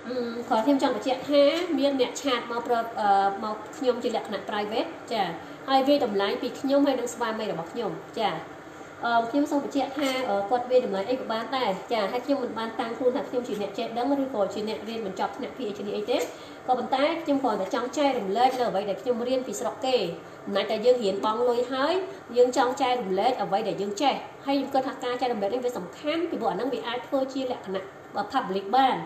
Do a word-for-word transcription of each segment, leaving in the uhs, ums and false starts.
khỏi thêm trong chuyện ha miên mẹ chat mau mau nhom chỉ lệ khả private chả hai về tầm lái bị nhom hay đang spam mày là bọc nhom chả khi xong một chuyện ha ở quạt về tầm lái ấy của bạn này chả hay nhom mình ban tăng khuôn thật nhom chỉ nẹt chết đắng rồi rồi chỉ nẹt riêng mình chọc nẹt phi trên ấy tết còn bàn tay nhom còn là trong chai đầm lên là vậy để nhom riêng vì sọc kê nãy tại dương hiển bong lôi hái dương trong chai đầm lên ở vậy để dương chai hay dương cơ thạc ca chai đầm lên với sầm khám thì bộ năng bị ai thôi chia lệ khả và public ban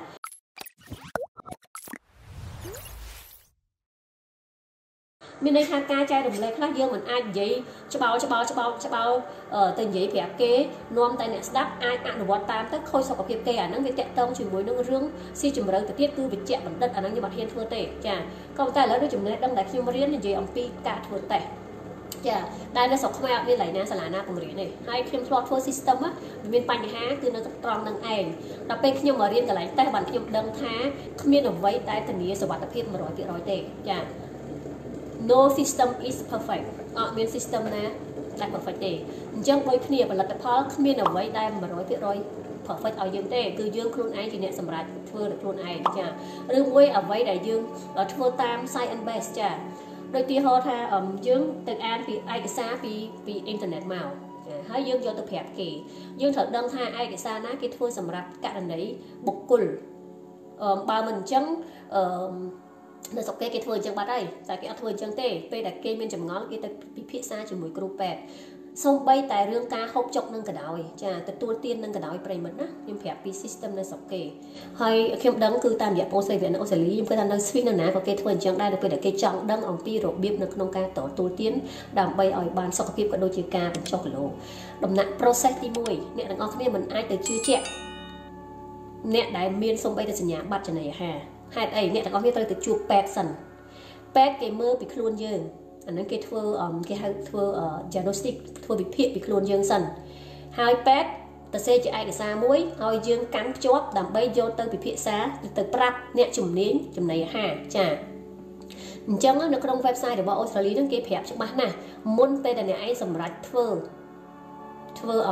mình đây tham ca trai đồng lệ khác dương mình ai vậy cho bao cho bao cho bao cho bao ở từng giấy vẽ kế nom tại nét đáp ai ăn được tam tất khôi sọc việc kê à năng việc tẹt tông chỉ mối năng rương si chừng đầu từ tiết cư việc chẹt bản đất à năng như mặt hiên thưa tệ chả còn tại là đôi chừng này đăng đại khi mà riêng như vậy ông pi cả thưa tệ chả đây là sọc không ai đi lại na sả na cùng riêng này hai khi plot for system á mình bành há từ nó tròn năng ảnh đặc biệt khi mà riêng cái lại tay bản khi đăng thá miên ở vậy tại tình nghĩa sọc bát tập mà rồi việc rồi tệ chả no system is perfect អត់មាន system ណាដែល perfect ទេអញ្ចឹងដូចគ្នាផលិតផលគ្មានអ្វីដែល one hundred percent perfect ឲ្យយើងទេគឺយើងខ្លួនឯងជាអ្នកសម្រេចធ្វើដោយខ្លួនឯងចាឬមួយអ្វីដែលយើងធ្វើតាម science base ចាដូចទីហោថាយើងទៅអានពីឯកសារពីពីអ៊ីនធឺណិតមកចាហើយយើងយកទៅប្រាប់គេយើងត្រូវដឹងថាឯកសារណាគេធ្វើសម្រាប់ករណីបុគ្គលបើមិនអញ្ចឹងអឺនៅស្រុកគេគេធ្វើអញ្ចឹងបាត់ហើយតែគេអត់ធ្វើអញ្ចឹងទេពេលដែលគេមានចម្ងល់គេទៅពិភាក្សាជាមួយគ្រូពេទ្យសូម្បីតែរឿងការហូបចុកនឹងក៏ដោយចាទទួលទាននឹងក៏ដោយប្រិមិត្តណាខ្ញុំប្រាប់ពី system នៅស្រុកគេហើយខ្ញុំដឹងគឺតាមរយៈអូស្ត្រាលីនៅអូស្ត្រាលីខ្ញុំគិតថានៅស្វីសនៅណាក៏គេធ្វើអញ្ចឹងដែរនៅពេលដែលគេចង់ដឹងអំពីរបៀបនៅក្នុងការទទួលទានដើម្បីឲ្យបានសុខភាពក៏ដូចជាការបញ្ចុះគីឡូដំណាក់ process ទីoneអ្នកទាំងអស់គ្នាមិនអាចទៅជឿជាក់អ្នកដែលមានសូម្បីតែសញ្ញាបត្រចំណីអាហារហេតុអីអ្នកទាំងអស់គ្នាត្រូវទៅជួបពេទ្យសិនពេទ្យគេមើលពីខ្លួនយើងអានឹងគេធ្វើគេហៅធ្វើ diagnostic ធ្វើវិភាគពីខ្លួនយើងសិនហើយពេទ្យទៅសេជាឯកសារមួយហើយយើងកាន់ភ្ជាប់ដើម្បីយកទៅពិភាក្សាទៅប្រាប់អ្នកជំនាញចំណីអាហារចាអញ្ចឹងនៅក្នុង website របស់អូស្ត្រាលីហ្នឹងគេប្រាប់ច្បាស់ណាស់មុនពេលដែលអ្នកឯងសម្រេចធ្វើធ្វើអឺ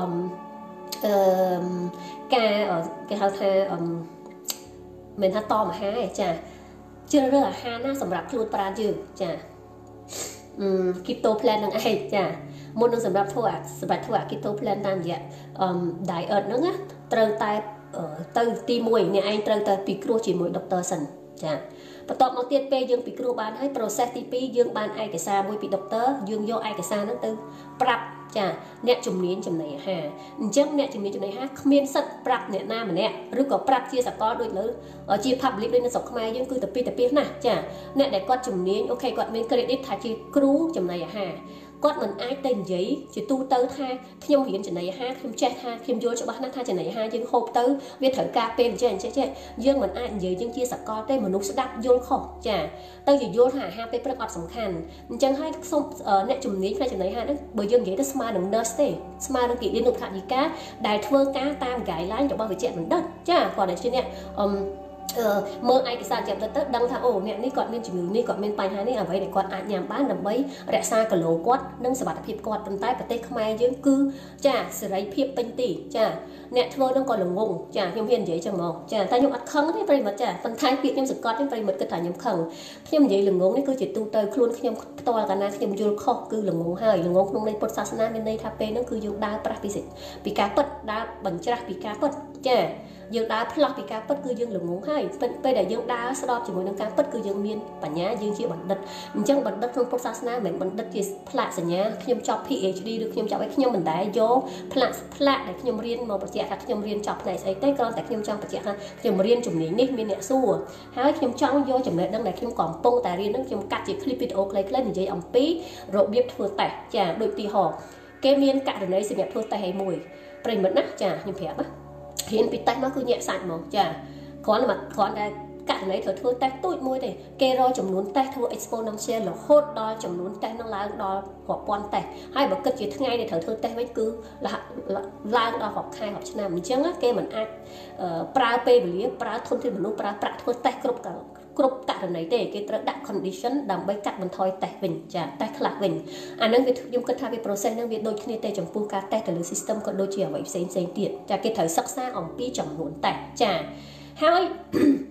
ការគេហៅថាអឺមិនថាតមអាហារចាជ្រើសរើសអាហារណាសម្រាប់ខ្លួនប្រាណយើងចាអឺ keto plan នឹងឯងចាមុននឹងសម្រាប់ធ្វើសម្រាប់ធ្វើ keto plan តាមរយៈអឺ diet ហ្នឹងណាត្រូវតែទៅទីoneអ្នកឯងត្រូវតែពិគ្រោះជាមួយដុកទ័រសិនចាបន្ទាប់មកទៀតពេលយើងពិគ្រោះបានហើយ process ទីtwoយើងបានឯកសារមួយពីដុកទ័រយើងយកឯកសារហ្នឹងទៅប្រាប់ចាអ្នកជំនាញចំណីអាហារអញ្ចឹងអ្នកជំនាញចំណីអាហារគ្មានសិទ្ធិប្រាប់អ្នកណាម្នាក់ឬក៏ប្រាប់ជាសកលដូចលើជា public ដូចនៅស្រុកខ្មែរយើងគឺទៅពីទៅពីណាចាអ្នកដែលគាត់ជំនាញអូខេគាត់មាន credit ថាជាគ្រូចំណីអាហារគាត់មិនអាចទៅនិយាយជាទូទៅថាខ្ញុំរៀនចំណីអាហារខ្ញុំចេះថាខ្ញុំយល់ច្បាស់ណាស់ថាចំណីអាហារយើងហូបទៅវាត្រូវការពេលអញ្ចឹងអញ្ចឹងចេះយើងមិនអាចនិយាយយើងជាសកលទេមនុស្សស្ដាប់យល់ខុសចាទៅជាយល់ថាអាហារពេលព្រឹកអត់សំខាន់អញ្ចឹងហើយសូមអ្នកជំនាញផ្នែកចំណីអាហារហ្នឹងបើយើងនិយាយទៅស្មើនឹង nurse ទេស្មើនឹងគិលានុបដ្ឋាយិកាដែលធ្វើការតាម guideline របស់វិជ្ជាបណ្ឌិតចាគាត់តែជាអ្នកអឺមើលឯកសារចាប់ទៅទៅដឹងថាអូអ្នកនេះគាត់មានជំងឺនេះគាត់មានបញ្ហានេះអ្វីដែលគាត់អាចញ៉ាំបានដើម្បីរក្សាគីឡូគាត់និងសុខភាពគាត់ប៉ុន្តែប្រទេសខ្មែរយើងគឺចាសេរីភាពពេញទីចាអ្នកធ្វើនឹងក៏ល្ងងចាខ្ញុំហ៊ាននិយាយចឹងហ្មងចាតែខ្ញុំអត់ខឹងទេប្រិមិត្តចាប៉ុន្តែពាក្យខ្ញុំសង្កត់នេះប្រិមិត្តគិតថាខ្ញុំខឹងខ្ញុំនិយាយល្ងងនេះគឺជាទូទៅខ្លួនខ្ញុំផ្ទាល់កាលណាខ្ញុំយល់ខុសគឺល្ងងហើយល្ងងក្នុងន័យពុទ្ធសាសនាមានន័យថាពេលហ្នឹងគឺយើងដើរប្រាស់ពីពីការពិតដើរបញ្ច្រាស់ពីការពិតចាយើងដើរផ្លោះពីការពិតគឺយើងល្ងងហើយពេលដែលយើងដើរស្របជាមួយនឹងការពិតគឺយើងមានបញ្ញាយើងជាបណ្ឌិតអញ្ចឹងបណ្ឌិតក្នុងពុទ្ធសាសនាមិនមែនបណ្ឌិតជាផ្លាកសញ្ញាខ្ញុំចប់ PhD ឬខ្ញុំចប់ឲ្យខ្ញុំមិនដែលយកផ្លាកផ្លាកដែលខ្ញុំរៀនមកបញ្ជាក់ថាខ្ញុំរៀនចប់ផ្នែកស្អីទេគ្រាន់តែខ្ញុំចង់បញ្ជាក់ថាខ្ញុំរៀនជំនាញនេះមានអ្នកសួរហើយខ្ញុំចង់យកចំណេះដឹងដែលខ្ញុំកំពុងតែរៀននឹងខ្ញុំកាត់ជា clip video ខ្លីៗនិយាយអំពីរបៀបធ្វើតេស្តចាដូចទីហោគេមានករណីសម្រាប់ធ្វើតេស្តឲ្យមួយប្រិមិត្តណាចាខ្ញុំប្រាប់ណារៀនពីតេស្តមកគឺញាក់សាច់ហ្មងចាគ្រាន់តែគ្រាន់តែករណីត្រូវធ្វើតេស្តទូចមួយទេគេរកចំនួនតេស្តធ្វើ exponential រហូតដល់ចំនួនតេស្តនឹងឡើងដល់រាប់ពាន់តេស្តហើយបើគិតជាថ្ងៃដែលត្រូវធ្វើតេស្តវិញគឺឡើងដល់រាប់ខែរាប់ឆ្នាំអញ្ចឹងគេមិនអាចប្រើពេលវេលាប្រើធនធានមនុស្សប្រើប្រាក់ធ្វើតេស្តគ្រប់គ្រប់ករណីទេគេត្រូវដាក់ condition ដើម្បីកាត់បន្ថយតេស្តវិញចាតេស្តខ្លះវិញអានឹងវាខ្ញុំគិតថាវា process នឹងវាដូចគ្នាទេចំពោះការតេស្តទៅលើ system ក៏ដូចជាអ្វីផ្សេងផ្សេងទៀតចាគេត្រូវសិក្សាអំពីចំនួនតេស្តចាហើយ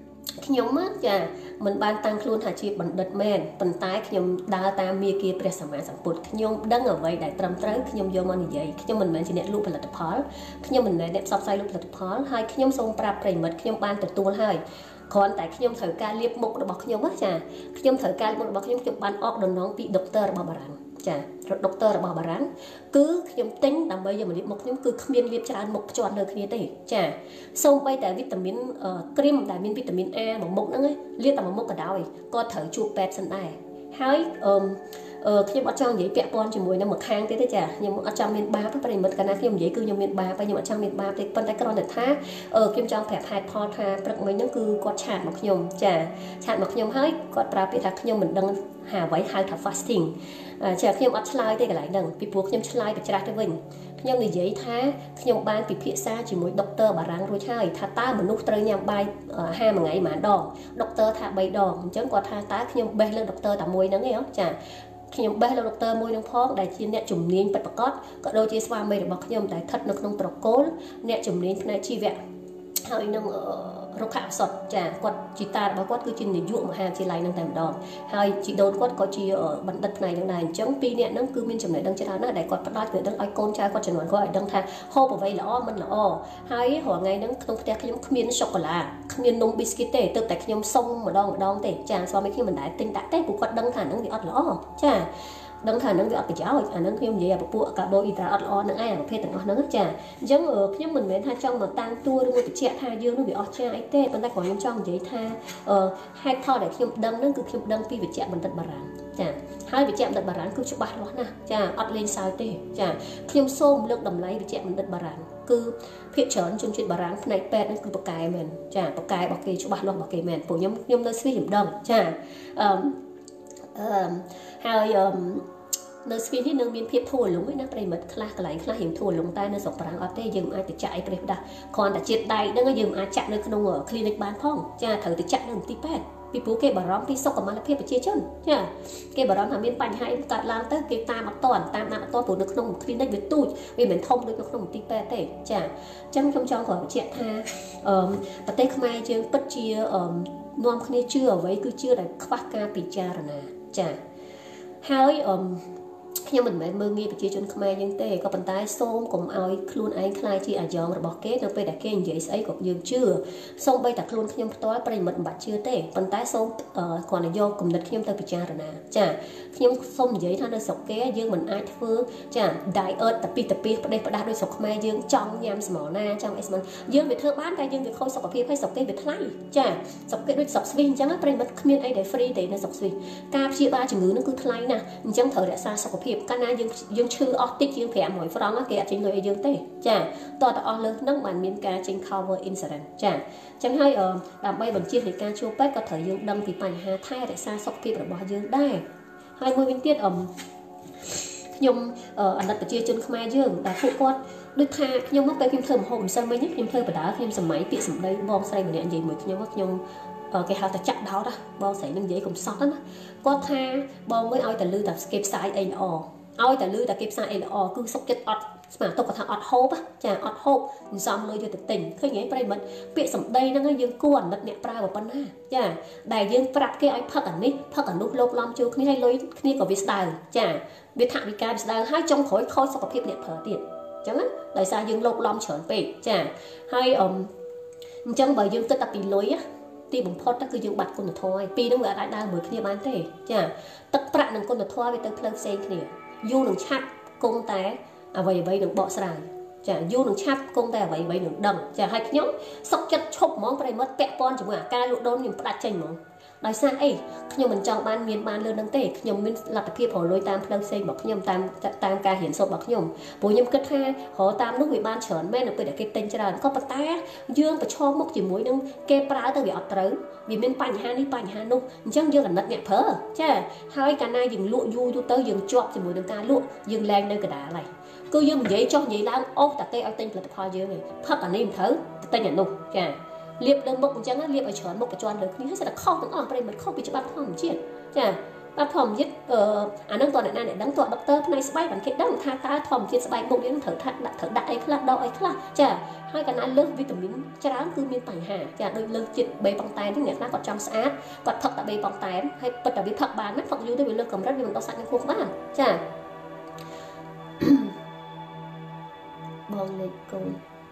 ខ្ញុំចាមិនបានតាំងខ្លួនថាជាបណ្ឌិតមែនប៉ុន្តែខ្ញុំដើរតាមមាគ៌ាព្រះសម្មាសម្ពុទ្ធខ្ញុំដឹងអ្វីដែលត្រឹមត្រូវខ្ញុំយកមកនិយាយខ្ញុំមិនមែនជាអ្នកលក់ផលិតផលខ្ញុំមិនមែនអ្នកផ្សព្វផ្សាយលក់ផលិតផលហើយខ្ញុំសូមប្រាប់ប្រិមិត្តខ្ញុំបានទទួលហើយគ្រាន់តែខ្ញុំត្រូវការលាបមុខរបស់ខ្ញុំណាចាខ្ញុំត្រូវការមុខរបស់ខ្ញុំខ្ញុំបានអកដំណងពីដុកទ័ររបស់បារាំងចាដុកទ័ររបស់បារាំងគឺខ្ញុំទិញដើម្បីយកមកលាបមុខខ្ញុំគឺគ្មានលាបច្រើនមុខភ្ជាប់លើគ្នាទេចាសូម្បីតែវីតាមីនគ្រីមដែលមានវីតាមីន A មួយមុខហ្នឹងលាបតែមួយមុខក៏ដោយក៏ត្រូវជួបពេទ្យសិនដែរហើយអឺខ្ញុំអត់ចង់និយាយពាក់ព័ន្ធជាមួយនឹងមួយខាងទេទេចាខ្ញុំអត់ចង់មានបាបប្រិមិត្តកាលណាខ្ញុំនិយាយគឺខ្ញុំមានបាបហើយខ្ញុំអត់ចង់មានបាបទេប៉ុន្តែគ្រាន់តែថាខ្ញុំចង់ប្រាប់ហេតុផលថាព្រឹកមិញហ្នឹងគឺគាត់ឆាតមកខ្ញុំចាឆាតមកខ្ញុំហើយគាត់ប្រើពាក្យថាខ្ញុំមិនដឹងហាអ្វីហៅថា fasting ចាខ្ញុំអត់ឆ្លើយទេកន្លែងហ្នឹងពីព្រោះខ្ញុំឆ្លើយបច្ច្រាស់ទៅវិញខ្ញុំនិយាយថាខ្ញុំបានពិភាក្សាជាមួយដុកទ័របារាំងរួចហើយថាតើមនុស្សត្រូវញ៉ាំបាយអាហារមួយថ្ងៃប៉ុន្មានដងដុកទ័រថាបីដងអញ្ចឹងគាត់ថាតើខ្ញុំបេះលើដុកទ័រតែមួយហ្នឹងឯងចាខ្ញុំបេះលើដុកទ័រមួយនឹងផងដែលជាអ្នកជំនាញពិតប្រាកដក៏ដូចជាស្វាមីរបស់ខ្ញុំដែលស្ថិតនៅក្នុងត្រកូលអ្នកជំនាញផ្នែកជីវៈហើយនឹងរុក្ខឱសថចាគាត់ជីតារបស់គាត់គឺជានាយកមហាវិទ្យាល័យនឹងតែម្ដងហើយជីដូនគាត់ក៏ជាបណ្ឌិតផ្នែកនឹងដែរអញ្ចឹងពីរនាក់ហ្នឹងគឺមានចំណេះដឹងច្រើនណាស់ដែលគាត់ផ្ដល់ចំណេះដឹងឲ្យកូនចៅគាត់ជំនាន់គាត់ឲ្យដឹងថាហូបអ្វីល្អមិនល្អហើយរាល់ថ្ងៃហ្នឹងក្នុងផ្ទះខ្ញុំគ្មានសូកូឡាគ្មាននំប៊ីស្គីតទេទើបតែខ្ញុំសុំម្ដងម្ដងទេចាស្វាមីខ្ញុំមិនដែលទិញដាក់ទេព្រោះគាត់ដឹងថាហ្នឹងវាអត់ល្អចាដឹងថាហ្នឹងវាអត់ប្រយោជន៍អាហ្នឹងខ្ញុំនិយាយឲ្យពពួកកាបូអ៊ីដ្រាអត់ល្អហ្នឹងឯងប្រភេទទាំងអស់ហ្នឹងចាអញ្ចឹងខ្ញុំមិនមែនថាចង់មកតាំងតួឬមួយបញ្ជាក់ថាយើងនឹងវាអស់ចាអីទេប៉ុន្តែគ្រាន់ខ្ញុំចង់និយាយថាហេតុផលដែលខ្ញុំដឹងហ្នឹងគឺខ្ញុំដឹងពីវិជ្ជាបណ្ឌិតបារាំងចាហើយវិជ្ជាបណ្ឌិតបារាំងគឺច្បាស់លាស់ណាស់ចាអត់លេងសើចទេចាខ្ញុំសូមលើកតម្លៃវិជ្ជាបណ្ឌិតបារាំងគឺភាគច្រើនជនជាតិបារាំងផ្នែកពេទ្យហ្នឹងគឺបកកែមែនចាបកកែរបស់គេច្បាស់លាស់របស់គេមែនពួកខ្ញុំខ្ញុំនៅស្វីសខ្ញុំដឹងចាអឺអឺហើយអឺនៅស្វីសនេះនឹងមានភាពធូរលំឯណាប្រិមិត្តខ្លះកន្លែងខ្លះយើងធូរលំតែនៅស្រុកបារាំងអត់ទេយើងអាចទៅចាក់អីប្រេះផ្ដាស់គ្រាន់តែជាតិដែកហ្នឹងយើងអាចចាក់នៅក្នុង clinic បានផងចាត្រូវទៅចាក់នៅមន្ទីរពេទ្យពីព្រោះគេបារម្ភពីសុខុមាលភាពប្រជាជនចាគេបារម្ភថាមានបញ្ហាអីកើតឡើងទៅគេតាមអត់តាន់តាមដានអត់តាន់ព្រោះនៅក្នុង clinic វាទូចវាមិនធំដូចនៅក្នុងមន្ទីរពេទ្យទេចាអញ្ចឹងខ្ញុំចង់គ្រាន់បញ្ជាក់ថាអឺប្រទេសខ្មែរយើងពិតជាអឺនាំគ្នាជឿអ្វីគឺជឿដែលខ្វះការពិចារណាចាហើយអឺខ្ញុំមិនមែនមើលងាយប្រជាជនខ្មែរយើងទេក៏ប៉ុន្តែសូមកុំឲ្យខ្លួនឯងខ្លាចជាអាយ៉ងរបស់គេនៅពេលដែលគេនិយាយស្អីក៏យើងជឿសូមបីតែខ្លួនខ្ញុំផ្ទាល់ប្រិមិត្តមិនបាច់ជឿទេប៉ុន្តែសូមគ្រាន់តែយកគំនិតខ្ញុំទៅពិចារណាចាខ្ញុំសូមនិយាយថានៅស្រុកគេយើងមិនអាចធ្វើចា diet តែពីតែពីផ្ដេសផ្ដាស់ដោយស្រុកខ្មែរយើងចង់ញ៉ាំស្មោណាចង់អីស្មោយើងវាធ្វើបានតែយើងវាខូចសុខភាពហើយស្រុកគេវាថ្លៃចាស្រុកគេដូចស្រុកស្វីសអញ្ចឹងប្រិមិត្តគ្មានអីដែល free ទេនៅស្រុកស្វីសការព្យាបាលជំងឺហ្នឹងគឺថ្លៃណាស់អញ្ចឹងត្រូវរក្សាសុខភាពកាលណាយើងយើងឈឺអស់តិចជាងប្រាំរយហ្វ្រង់គេអត់ចេញលុយឲ្យយើងទេចាតើតើអស់លើហ្នឹងបានមានការចេញ cover insurance ចាអញ្ចឹងហើយដើម្បីបញ្ជានៃការជួបពេទ្យក៏ត្រូវយើងដឹងពីបញ្ហាថែរក្សាសុខភាពរបស់យើងដែរហើយមួយវិញទៀតអឺខ្ញុំអនុត្តប្រជាជនខ្មែរយើងដែលពួកគាត់ដូចថាខ្ញុំមកពេលខ្ញុំធ្វើម្ហូបម្សិលមិញខ្ញុំធ្វើបដាខ្ញុំសម័យពាក្យសម្ដីបងស្រីម្នាក់និយាយមួយខ្ញុំខ្ញុំគេហៅថាចាក់ដោតបងស្រីនឹងនិយាយកំសត់ណាគាត់ថាបងមួយឲ្យតែលឺតែគេផ្សាយអីល្អឲ្យតែលឺតែគេផ្សាយអីល្អគឺសុខចិត្តអត់ស្មានទុកគាត់ថាអត់ហូបចាអត់ហូបសំលុយយកទៅទិញឃើញហ៎ប្រិមិត្តពាក្យសម្ដីហ្នឹងយើងគួរអាណិតអ្នកប្រើប៉ុណ្ណាចាដែលយើងប្រាប់គេឲ្យផឹកអានេះផឹកអានោះលោកឡំជួគ្នាឲ្យលុយគ្នាក៏វាស្ដើងចាវាថាវិការវាស្ដើងហើយចុងក្រោយខូចសុខភាពអ្នកប្រើទៀតអញ្ចឹងណាដោយសារយើងលោកឡំច្រើនពេកចាហើយអឺអញ្ចឹងបើយើងគិតតែពីលុយទីបំផុតគឺយើងបាត់គុណធម៌ហើយពីរហ្នឹងវាអាចដើរមួយគ្នាបានទេចាទឹកប្រាក់និងគុណធម៌វាទៅផ្លូវផ្សេងគ្នាយូរនឹងឆាប់គង់តែអ្វីអ្វីនឹងបកស្រាយចាយូរនឹងឆាប់គង់តែអ្វីអ្វីនឹងដឹងចាហើយខ្ញុំសុកចិត្តឈប់ហ្មងប្រិមិត្តពាក់ព័ន្ធជាមួយអាការលក់ដូរខ្ញុំផ្ដាច់ចេញហ្មងដោយសារអីខ្ញុំមិនចង់បានមានបានលឿននឹងទេខ្ញុំមានលទ្ធភាពរលួយតាមផ្លូវផ្សេងរបស់ខ្ញុំតាមតាមការរៀនសូត្ររបស់ខ្ញុំព្រោះខ្ញុំគិតថារកតាមនោះវាបានច្រើនមែននៅពេលដែលគេទិញច្រើនក៏ប៉ុន្តែយើងប្រឈមមុខជាមួយនឹងគេប្រើទៅវាអត់ត្រូវវាមានបញ្ហានេះបញ្ហានោះអញ្ចឹងយើងអាណិតអ្នកប្រើចាហើយកាលណាយើងលក់យូរយូរទៅយើងជាប់ជាមួយនឹងការលក់យើងលែងនៅកណ្ដាលហើយគឺយើងនិយាយចុះនិយាយឡើងអូសតែគេឲ្យទិញផលិតផលយើងឯងផឹកអានេះមិនត្រូវទៅទិញអានោះចាលាបលើមុខអញ្ចឹងលាបឲ្យច្រើនមុខបញ្ជាន់លើគ្នាហើយស្អាតខុសទាំងអស់ប្រិមិត្តខុសពីច្បាប់ធម្មជាតិចាបាទធម្មជាតិអានឹងតើអ្នកណាអ្នកដឹងតើដុកទ័រផ្នែកស្បែកបានគេដឹងថាតើធម្មជាតិស្បែកមុខយើងត្រូវថាដាក់ត្រូវដាក់អីខ្លះដកអីខ្លះចាហើយកាលណាលើសវីតាមីនច្រើនគឺមានបញ្ហាចាដូចលើសជាតិបេប៉ង់តែននេះអ្នកខ្លះគាត់ចង់ស្អាតគាត់ផឹកតែបេប៉ង់តែនហើយពិតតែវាផឹកបានណាផឹកយូរទៅវាលើសកម្រិតវាមិនដុសសាច់នឹងខួរក្បាលចាបងលេខកូន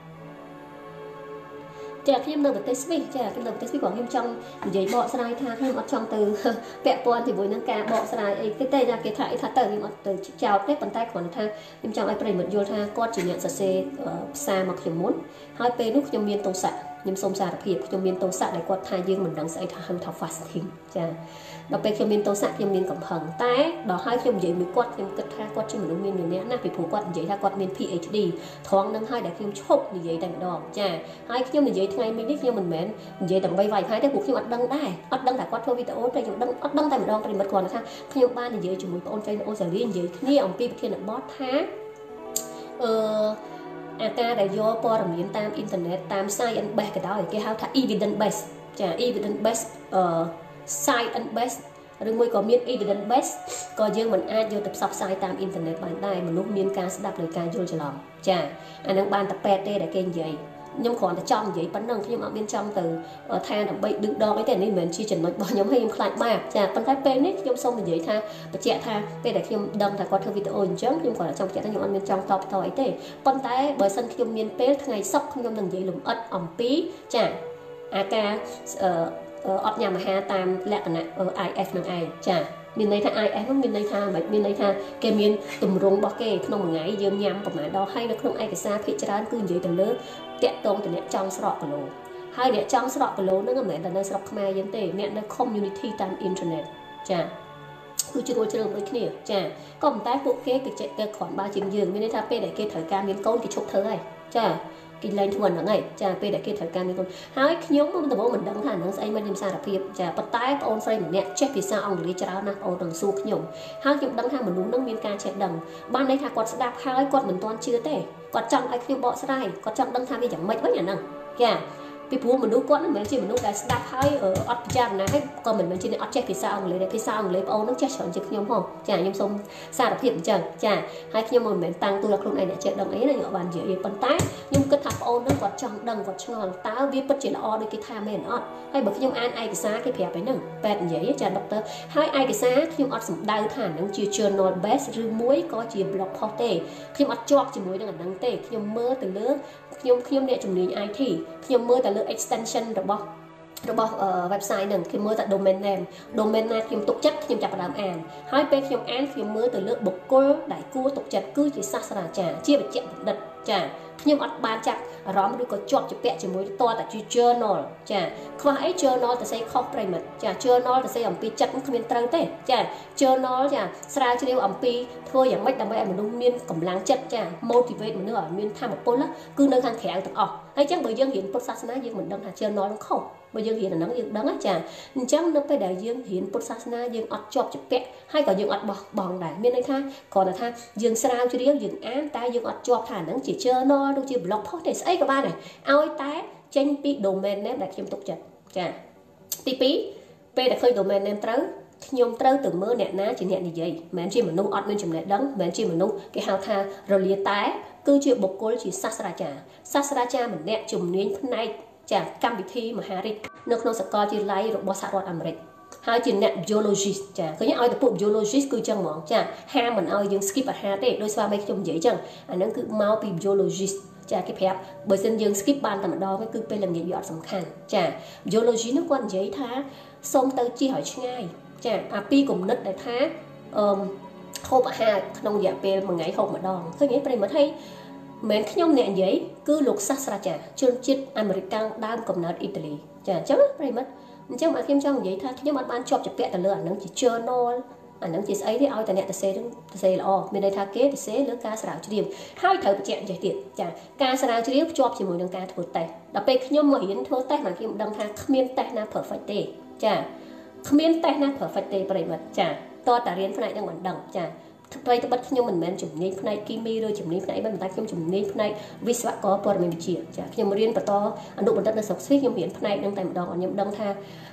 ចាខ្ញុំនៅប្រទេសស្វីសចាខ្ញុំនៅប្រទេសស្វីសគាត់ខ្ញុំចង់និយាយបកស្រាយថាខ្ញុំអត់ចង់ទៅពាក់ព័ន្ធជាមួយនឹងការបកស្រាយអីទេទេចាគេថាអីថាទៅខ្ញុំអត់ទៅចោតទេប៉ុន្តែគ្រាន់តែថាខ្ញុំចង់ឲ្យប្រិយមិត្តយល់ថាគាត់ជាអ្នកសរសេរផ្សារមកខ្ញុំមុនហើយពេលនោះខ្ញុំមានទោសៈខ្ញុំសូមសារភាពខ្ញុំមានទោសៈដែលគាត់ថាយើងមិនដឹងស្អីថាហៅថា fasting ចាដល់ពេលខ្ញុំមានទោសៈខ្ញុំមានកំហឹងតែដល់ហើយខ្ញុំនិយាយមួយគាត់ខ្ញុំគិតថាគាត់ជាមនុស្សមានវិន័យណាពីព្រោះគាត់និយាយថាគាត់មាន PhD ត្រង់នឹងហើយដែលខ្ញុំឈប់និយាយតែម្ដងចាហើយខ្ញុំនិយាយថ្ងៃនេះខ្ញុំមិនមែននិយាយដើម្បីវាយហើយទេព្រោះខ្ញុំអត់ដឹងដែរអត់ដឹងថាគាត់ធ្វើវីដេអូតែខ្ញុំដឹងអត់ដឹងតែម្ដងប្រិមិត្តគាត់ថាខ្ញុំបាននិយាយជាមួយបងអូនចៃអូសាលីនិយាយគ្នាអំពីប្រធានបទថាអឺអាការដែលយកព័ត៌មានតាមអ៊ីនធឺណិតតាម science base ក៏ដោយគេហៅថា evidence base ចា evidence base អឺ science base ឬមួយក៏មាន evidence base ក៏យើងមិនអាចយកទៅផ្សព្វផ្សាយតាមអ៊ីនធឺណិតបានដែរមនុស្សមានការស្ដាប់ដោយការយល់ច្រឡំចាអានឹងបានតែពេទ្យទេដែលគេនិយាយខ្ញុំគ្រាន់តែចង់និយាយប៉ុណ្ណឹងខ្ញុំអត់មានចង់ទៅថាដើម្បីឌឺដងអីទេនេះមិនមែនជាចំណុចរបស់ខ្ញុំហើយខ្ញុំខ្លាចបាបចាប៉ុន្តែពេលនេះខ្ញុំសូមនិយាយថាបញ្ជាក់ថាពេលដែលខ្ញុំដឹងថាគាត់ធ្វើវីដេអូអញ្ចឹងខ្ញុំគ្រាន់តែចង់បញ្ជាក់ថាខ្ញុំអត់មានចង់តបតអីទេប៉ុន្តែបើសិនខ្ញុំមានពេលថ្ងៃសុក្រខ្ញុំនឹងនិយាយលម្អិតអំពីចាអាការអត់ញ៉ាំអាហារតាមលក្ខណៈ I F នឹងឯងចាមានន័យថា I F នោះមានន័យថាមិនមានន័យថាគេមានទម្រង់របស់គេក្នុងមួយថ្ងៃយើងញ៉ាំប្រហែលដល់ហើយនៅក្នុងឯកសារភាគច្រើនគឺនិយាយទៅលើតាក់ទងទៅអ្នកចង់ស្រកគីឡូហើយអ្នកចង់ស្រកគីឡូហ្នឹងមិនមែនតែនៅស្រុកខ្មែរយើងទេអ្នកនៅ community តាម internet ចាគឺជ្រួលជ្រើដូចគ្នាចាក៏ប៉ុន្តែពួកគេគេចេះគេគ្រាន់បើជាងយើងមានន័យថាពេលដែលគេត្រូវការមានកូនគេឈប់ធ្វើហើយចាគេលែងធ្វើហ្នឹងហើយចាពេលដែលគេត្រូវការមានកូនហើយខ្ញុំមិនដំបូងមិនដឹងថាហ្នឹងស្អីមិនខ្ញុំសារភាពចាប៉ុន្តែបងអូនស្រីម្នាក់ចេះភាសាអង់គ្លេសច្រើនណាស់បងអូននឹងសួរខ្ញុំហើយខ្ញុំដឹងថាមនុស្សហ្នឹងមានការចេះដឹងបានន័យថាគាត់ស្ដាប់ហើយគាត់មិនទាន់ជឿទេគាត់ចង់ឲ្យខ្ញុំបកស្រាយគាត់ចង់ដឹងថាវាយ៉ាងម៉េចវិញអាហ្នឹងចាពីព្រោះមនុស្សគាត់មិនមែនជាមនុស្សដែលស្ដាប់ហើយអត់ពិចារណាហើយក៏មិនមែនជាអ្នកអត់ចេះភាសាអង់គ្លេសទេភាសាអង់គ្លេសបងអូននឹងចេះច្រើនជាងខ្ញុំហ៎ចាខ្ញុំសូមសារភាពអញ្ចឹងចាហើយខ្ញុំមិនមែនតាំងទូលខ្លួនឯងអ្នកចេះដឹងអីណាខ្ញុំអត់បាននិយាយទេប៉ុន្តែខ្ញុំគិតថាបងអូននឹងគាត់ចង់ដឹងគាត់ឆ្ងល់តើវាពិតជាល្អដូចគេថាមែនអត់ហើយបើខ្ញុំអានឯកសារគេប្រាប់ឯហ្នឹងពេទ្យនិយាយចាដុកទ័រហើយឯកសារខ្ញុំអត់សំដៅថាហ្នឹងជា journal base ឬមួយក៏ជា blog post ទេខ្ញុំអត់ជាប់ជាមួយនឹងអាហ្នឹងទេខ្ញុំមើលទៅលើខ្ញុំខ្ញុំអ្នកជំនាញ I T ខ្ញុំមើលទៅលើ extension របស់របស់ website ហ្នឹងខ្ញុំមើលតែ domain name domain ណាខ្ញុំទុកចិត្តខ្ញុំចាប់ផ្ដើមអានហើយពេលខ្ញុំអានខ្ញុំមើលទៅលើបុគ្គលដែលគួរទុកចិត្តគឺជាសាស្ត្រាចារ្យជាវិជ្ជបណ្ឌិតចាខ្ញុំអត់បានចាប់អារម្មណ៍ឬក៏ជាប់ជាពាក់ជាមួយតតែជា journal ចាខ្វះអី journal ទៅស្អីខុសប្រិមិត្តចា journal ទៅស្អីអំពីចិត្តគ្មានត្រូវទេចា journal ចាស្រាវជ្រាវអំពីធ្វើយ៉ាងម៉េចដើម្បីឲ្យមនុស្សមានកម្លាំងចិត្តចា motivate មនុស្សឲ្យមានថាមពលគឺនៅខាងក្រៅទាំងអស់ហើយចឹងបើយើងរៀនពុទ្ធសាសនាយើងមិនដឹងថា journal នឹងខុសបើយើងរៀនអាហ្នឹងយើងដឹងចាអញ្ចឹងនៅពេលដែលយើងរៀនពុទ្ធសាសនាយើងអត់ជាប់ជាពាក់ហើយក៏យើងអត់បោះបង់ដែរមានន័យថាគ្រាន់តែថាយើងស្រាវជ្រាវយើងអានតែយើងអត់ជាប់ថាហ្នឹងជា journal ឬជា blog post ទេស្អីក៏បានដែរឲ្យតែចេញពី domain name ដែលខ្ញុំទុកចិត្តចាទីពីរពេលដែលឃើញ domain name ត្រូវខ្ញុំត្រូវទៅមើលអ្នកណាជាអ្នកនិយាយមិនមែនជាមនុស្សអត់មានចំណេះដឹងមិនមែនជាមនុស្សគេហៅថារលាតែគឺជាបុគ្គលជាសាស្ត្រាចារ្យសាស្ត្រាចារ្យម្នាក់ជំនាញផ្នែកចាកម្មវិធីមហារិទ្ធនៅក្នុងសាកលវិទ្យាល័យរបស់សហរដ្ឋអាមេរិកហើយជាអ្នក biologist ចាឃើញឲ្យតែពួក biologist គឺចឹងហ្មងចាហាមមិនឲ្យយើង skip អាហារទេដោយស្វាមីខ្ញុំនិយាយចឹងអាហ្នឹងគឺមកពី biologist ចាគេប្រាប់បើសិនយើង skip បានតែម្ដងគឺពេលល្ងាចវាអត់សំខាន់ចា biology នោះគាត់និយាយថាសូមទៅជិះឲ្យឆ្ងាយចាអាពីគំនិតដែលថាអឺហូបអាហារក្នុងរយៈពេលមួយថ្ងៃហូបម្ដងឃើញទេប្រិមិត្តហើយមិនខ្ញុំអ្នកនិយាយគឺលោកសាស្ត្រាចារ្យជនជាតិអាមេរិកកាំងដើមកំណើតអ៊ីតាលីចាអញ្ចឹងប្រិមិត្តអញ្ចឹងមកខ្ញុំចង់និយាយថាខ្ញុំអត់បានជាប់ជាពាក់ទៅលើអានឹងជា journal អានឹងជាស្អីទេឲ្យតែអ្នកទៅសេនឹងទៅសេល្អមានន័យថាគេទៅសេលើការស្រាវជ្រាវហើយត្រូវបញ្ជាក់ចេះទៀតចាការស្រាវជ្រាវភ្ជាប់ជាមួយនឹងការធ្វើតេស្តដល់ពេលខ្ញុំមករៀនធ្វើតេស្តមកខ្ញុំដឹងថាគ្មានតេស្តណា perfect ទេចាគ្មានតេស្តណា perfect ទេប្រិមិត្តចាតើតារៀនផ្នែកហ្នឹងមិនដឹងចាប្រិយបិទខ្ញុំមិនមែនជំនាញផ្នែកគីមីឬជំនាញផ្នែកមិនតែខ្ញុំជំនាញផ្នែកវិស្វករព័ត៌មានវិទ្យាចាខ្ញុំរៀនបន្តអនុបណ្ឌិតនៅស្រុកស្វីសខ្ញុំរៀនផ្នែកហ្នឹងតែម្ដងខ្ញុំដឹងថា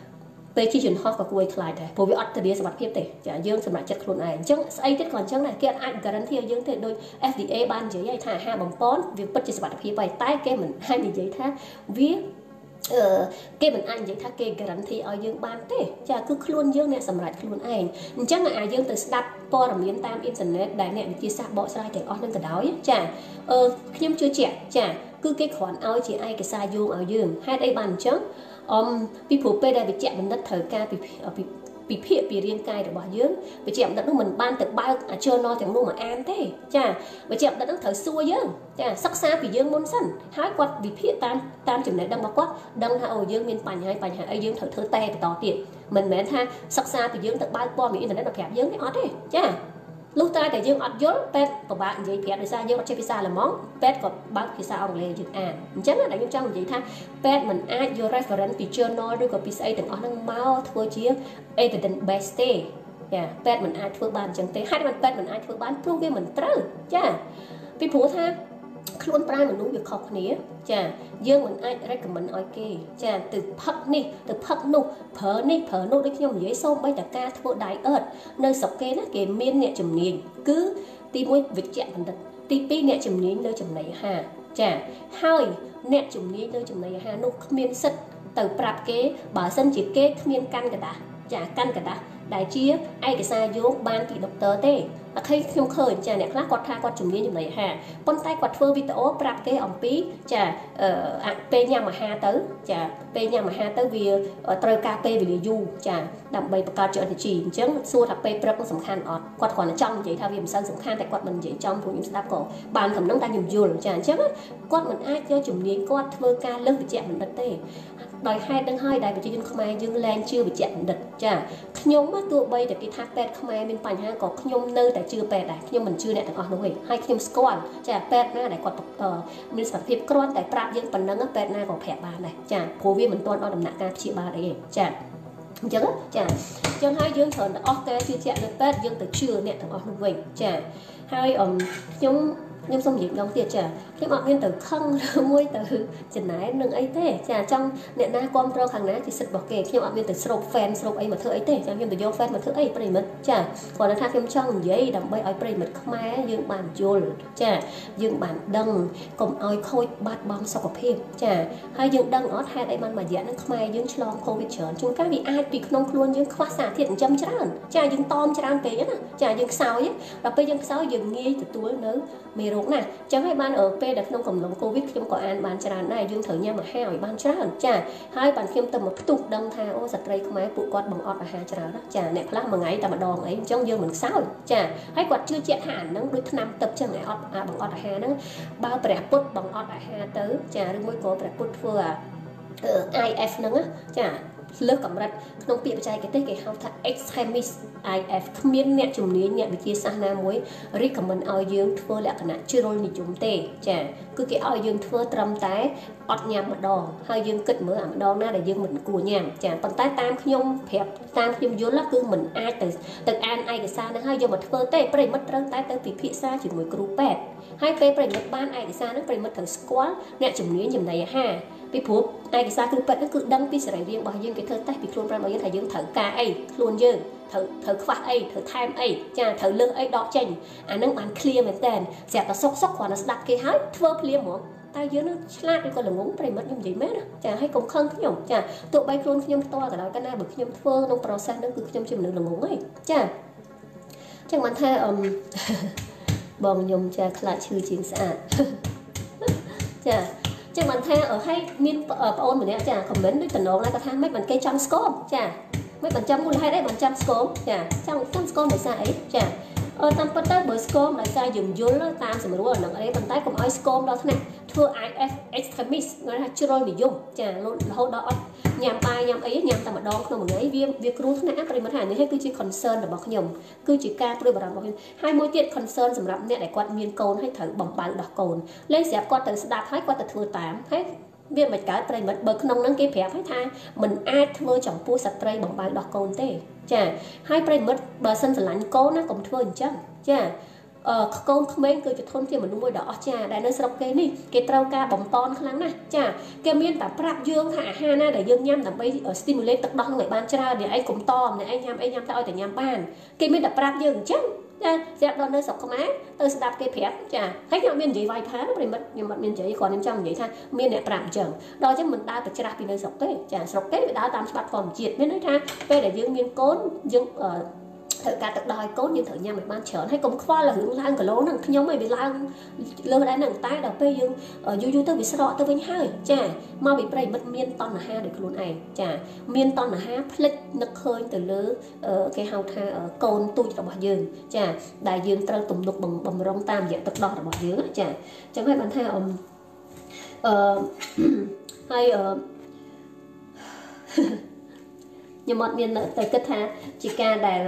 ពេលជាជនហោះក៏គួរខ្លាចដែរព្រោះវាអត់ធានាសុវត្ថិភាពទេចាយើងសម្រាប់ចិត្តខ្លួនឯងអញ្ចឹងស្អីទៀតក៏អញ្ចឹងដែរគេអាច guarantee ឲ្យយើងទេដូច F D A បាននិយាយឲ្យថាអាហារបំពន់វាពិតជាសុវត្ថិភាពហើយតែគេមិនអាចនិយាយថាវាអឺគេមិនអាចនិយាយថាគេ guarantee ឲ្យយើងបានទេចាគឺខ្លួនយើងអ្នកសម្រាប់ខ្លួនឯងអញ្ចឹងអាយើងទៅស្ដាប់ព័ត៌មានតាមអ៊ីនធឺណិតដែលអ្នកវិទ្យាសាស្ត្របកស្រាយទាំងអស់នឹងក៏ដោយចាអឺខ្ញុំជឿជាក់ចាគឺគេគ្រាន់ឲ្យជាឯកសារយោងឲ្យយើងហេតុអីបានអញ្ចឹងអមពីព្រោះពេលដែលវិជ្ជបណ្ឌិតត្រូវការពីពិភាក្សាពីរាងកាយរបស់យើងវិជ្ជបណ្ឌិតនោះមិនបានទៅបើកអា journal ទាំងនោះមកអានទេចាវិជ្ជបណ្ឌិតនោះត្រូវសួរយើងចាសិក្សាពីយើងមុនសិនហើយគាត់វិភាគតាមតាមចំណេះដឹងរបស់គាត់ដឹងថាអូយើងមានបញ្ហាបញ្ហាអីយើងត្រូវធ្វើតែបន្តទៀតមិនមែនថាសិក្សាពីយើងទៅបើកព័ត៌មានអ៊ីនធឺណិតមកប្រាប់យើងទេអត់ទេចាលុះតែតែយើងអត់យល់ពេទ្យពិបាកនិយាយប្រាប់ដោយសារយើងអត់ចេះភាសាអាល្លឺម៉ង់ពេទ្យក៏បើកភាសាអង់គ្លេសយើងអានអញ្ចឹងតែខ្ញុំចង់និយាយថាពេទ្យមិនអាចយក reference ពី journal ឬក៏ពីស្អីទាំងអស់ហ្នឹងមកធ្វើជា evidence based ទេចាពេទ្យមិនអាចធ្វើបានអញ្ចឹងទេហើយមិនពេទ្យមិនអាចធ្វើបានព្រោះវាមិនត្រូវចាពីព្រោះថាខ្លួនប្រាណមនុស្សវាខុសគ្នាចាយើងមិនអាច recommend ឲ្យគេចាទៅផឹកនេះទៅផឹកនោះប្រើនេះប្រើនោះដូចខ្ញុំនិយាយសូម្បីតែការធ្វើ diet នៅស្រុកគេណាគេមានអ្នកជំនាញគឺទីមួយវិជ្ជបណ្ឌិតទីពីរអ្នកជំនាញលើចំណីអាហារចាហើយអ្នកជំនាញលើចំណីអាហារនោះគ្មានសិទ្ធទៅប្រាប់គេបើសិនជាគេគ្មានកាន់កដាស់ចាកាន់កដាស់ដែលជាឯកសារយោងបានពីដុកទ័រទេអត់ឃើញខ្ញុំឃើញចាអ្នកខ្លះគាត់ថាគាត់ជំនាញចំណីអាហារប៉ុន្តែគាត់ធ្វើវីដេអូប្រាប់គេអំពីចាអឺពេលញ៉ាំអាហារទៅចាពេលញ៉ាំអាហារទៅវាត្រូវការពេលវេលាយូរចាដើម្បីបង្កើតជា energy អញ្ចឹងសួរថាពេលព្រឹកសំខាន់អត់គាត់គ្រាន់តែចង់និយាយថាវាមិនសូវសំខាន់តែគាត់មិននិយាយចំព្រោះខ្ញុំស្ដាប់ក៏បានកំណឹងតែខ្ញុំយល់ចាអញ្ចឹងគាត់មិនអាចយកជំនាញគាត់ធ្វើការលើសវិជ្ជបណ្ឌិតទេដោយហេតុនឹងហើយដែលប្រជាជនខ្មែរយើងលែងជឿវិជ្ជបណ្ឌិតចាខ្ញុំទោះបីតែគេថាពេទ្យខ្មែរមានបញ្ហាក៏ខ្ញុំនៅតែជឿពេទ្យដែរខ្ញុំមិនជឿអ្នកទាំងអស់នោះទេហើយខ្ញុំស្គាល់ចាពេទ្យណាដែលគាត់មានសមត្ថភាពគ្រាន់តែប្រាប់យើងប៉ុណ្ណឹងពេទ្យណាក៏ប្រាប់បានដែរចាព្រោះវាមិនទាន់ដល់ដំណាក់កាលព្យាបាលអីទេចាអញ្ចឹងចាអញ្ចឹងហើយយើងត្រូវតែអស់ការជឿជាក់លើពេទ្យយើងទៅជឿអ្នកទាំងអស់នោះវិញចាហើយខ្ញុំខ្ញុំសូមនិយាយម្ដងទៀតចាខ្ញុំអត់មានទៅខឹងឬមួយទៅចំណែននឹងអីទេចាចង់អ្នកណាគ្រប់គ្រងខាងណាជាសិទ្ធិរបស់គេខ្ញុំអត់មានទៅស្រូប fan ស្រូបអីមកធ្វើអីទេចាខ្ញុំទៅយក fan មកធ្វើអីប្រិមិត្តចាគ្រាន់តែថាខ្ញុំចង់និយាយដើម្បីឲ្យប្រិមិត្តខ្មែរយើងបានយល់ចាយើងបានដឹងកុំឲ្យខូចបាត់បង់សុខភាពចាហើយយើងដឹងអត់ហេតុអីបានមួយរយៈហ្នឹងខ្មែរយើងឆ្លង COVID ច្រើនជួនកាលវាអាចពីក្នុងខ្លួនយើងខ្វះសារធាតុចិញ្ចឹមច្រើនចាយើងតមច្រើនពេកណាចាយើងខ្សោយដល់ពេលយើងខ្សោយយើងងាយទទួលនៅមេរោគណាអញ្ចឹងហើយបានពេលដែលក្នុងកំឡុងកូវីដខ្ញុំក៏អានបានច្រើនដែរយើងត្រូវញ៉ាំអាហារឲ្យបានច្រើនចាហើយបានខ្ញុំទៅមកផ្ទុះដឹងថាអូស្ត្រីខ្មែរពួកគាត់បង្អត់អាហារច្រើនណាចាអ្នកខ្លះមួយថ្ងៃតែម្ដងអីអញ្ចឹងយើងមិនខ្សោយចាហើយគាត់ជឿជាក់ថាអាហ្នឹងដូចថ្នាំទឹកអញ្ចឹងឯអត់បង្អត់អាហារហ្នឹងបើព្រះពុទ្ធបង្អត់អាហារទៅចាឬមួយក៏ព្រះពុទ្ធធ្វើអា I F ហ្នឹងចាលើសកម្រិតក្នុងពាក្យបច្ចេកទេសគេហៅថា extremist I F គ្មានអ្នកជំនាញអ្នកវិទ្យាសាស្ត្រណាមួយ recommend ឲ្យយើងធ្វើលក្ខណៈជ្រុលនិយមទេចាគឺគេឲ្យយើងធ្វើត្រឹមតែអត់ញ៉ាំម្ដងហើយយើងគិតមើលអាម្ដងណាដែលយើងមិនគួរញ៉ាំចាប៉ុន្តែតាមខ្ញុំប្រាប់តាមខ្ញុំយល់គឺមិនអាចទៅទៅអានឯកសារហ្នឹងហើយយកមកធ្វើទេប្រិមិត្តត្រូវតែទៅពិភាក្សាជាមួយគ្រូពេទ្យហើយពេលប្រិមិត្តបានឯកសារហ្នឹងប្រិមិត្តត្រូវស្គាល់អ្នកជំនាញចំណីអាហារពីព្រោះឯកសារគ្រូពេទ្យហ្នឹងគឺដឹងពីសរីរាង្គរបស់យើងគេធ្វើតេស្តពីខ្លួនប្រាណរបស់យើងថាយើងត្រូវការអីខ្លួនយើងត្រូវត្រូវខ្វះអីត្រូវថែមអីចាត្រូវលើសអីដកចេញអាហ្នឹងបាន clear មែនតើស្រាប់តែសុកសុកគ្រាន់តែស្ដាប់គេហើយធ្វើភ្លាមហ្មងតែយើងនឹងឆ្លាតឬក៏ល្ងងប្រិមិត្តខ្ញុំនិយាយមែនណាចាហើយកុំខឹងខ្ញុំចាទោះបីខ្លួនខ្ញុំផ្ទាល់ក៏ដោយកាលណាបើខ្ញុំធ្វើក្នុង process ហ្នឹងគឺខ្ញុំជាមនុស្សល្ងងហីចាអញ្ចឹងបានថាអឺបងខ្ញុំចាខ្លាចឈឺជាងស្អាតចាចឹងបានថាឲ្យមានបងអូនម្នាក់ចា comment ដូចតំណងណាគាត់ថាមិនបានគេចង់ស្គមចាមិនបានចាំមូលហេតុអីបានចាំស្គមចាចង់ចាំស្គមដោយសារអីចាអឺតាមពិតទៅបើស្គមដោយសារយើងយល់តាមសម្រួលអាហ្នឹងអីប៉ុន្តែកុំឲ្យស្គមដល់ថ្នាក់ធ្វើ I F extremist គេថាជ្រុលនិយមចារហូតដល់អត់ញ៉ាំបាយញ៉ាំអីញ៉ាំតែម្ដងក្នុងមួយថ្ងៃវាវាគ្រោះថ្នាក់ប្រិមត្តថានេះហើយគឺជា concern របស់ខ្ញុំគឺជាការព្រួយបារម្ភរបស់ខ្ញុំហើយមួយទៀត concern សម្រាប់អ្នកដែលគាត់មានកូនហើយត្រូវបំបៅដោះកូនលេងស្រាប់គាត់ទៅស្ដាប់ហើយគាត់ទៅធ្វើតាមហើយវាមិនកើតប្រិមិត្តបើក្នុងហ្នឹងគេប្រាប់ឲ្យថាមិនអាចធ្វើចំពោះស្ត្រីបំបៅដោះកូនទេចាហើយប្រិមិត្តបើសិនស្រឡាញ់កូនណាកុំធ្វើអញ្ចឹងចា con mấy cứ thôn thì mình nuôi đỏ cha đại nơi sọc cái này cái trâu ca bóng ton khăng nè cha cái miên ta prap dương thả ha na để dương nhâm làm bây stimulate tật đong người ban cha để anh cũng to để anh nhâm anh nhâm theo để nhâm ban cái miên ta prap dương chắc cha dẹp đón nơi sọc không á tôi sẽ đạp cái phép cha thấy nhau miên gì vài tháng nó mất nhưng mà miên chỉ còn em trong vậy thôi miên để prap chừng đó chứ mình ta tự cha đi nơi sọc cái cha sọc cái bị đá tam bắt phòng triệt miên nói tha về để dương miên cốn dương thợ cả tập đòi cốt như thợ nhà mình ban chở hay cũng khoa là hướng lang cả lố nằng nhóm mày bị lang lơ đá nằng tay đào bây dương ở du du tôi bị sợ tôi với hai chả mau bị bầy mất miên ton là ha được luôn này chả miên ton là ha flick nực hơi từ lứa cái hào tha ở côn tôi cho bỏ dương chả đại dương trâu tùng đục bằng bằng rong tam dạng tập đòi bỏ dương chả chẳng phải bạn thay ông hay nhưng mà miền tại kết ha chỉ ca đài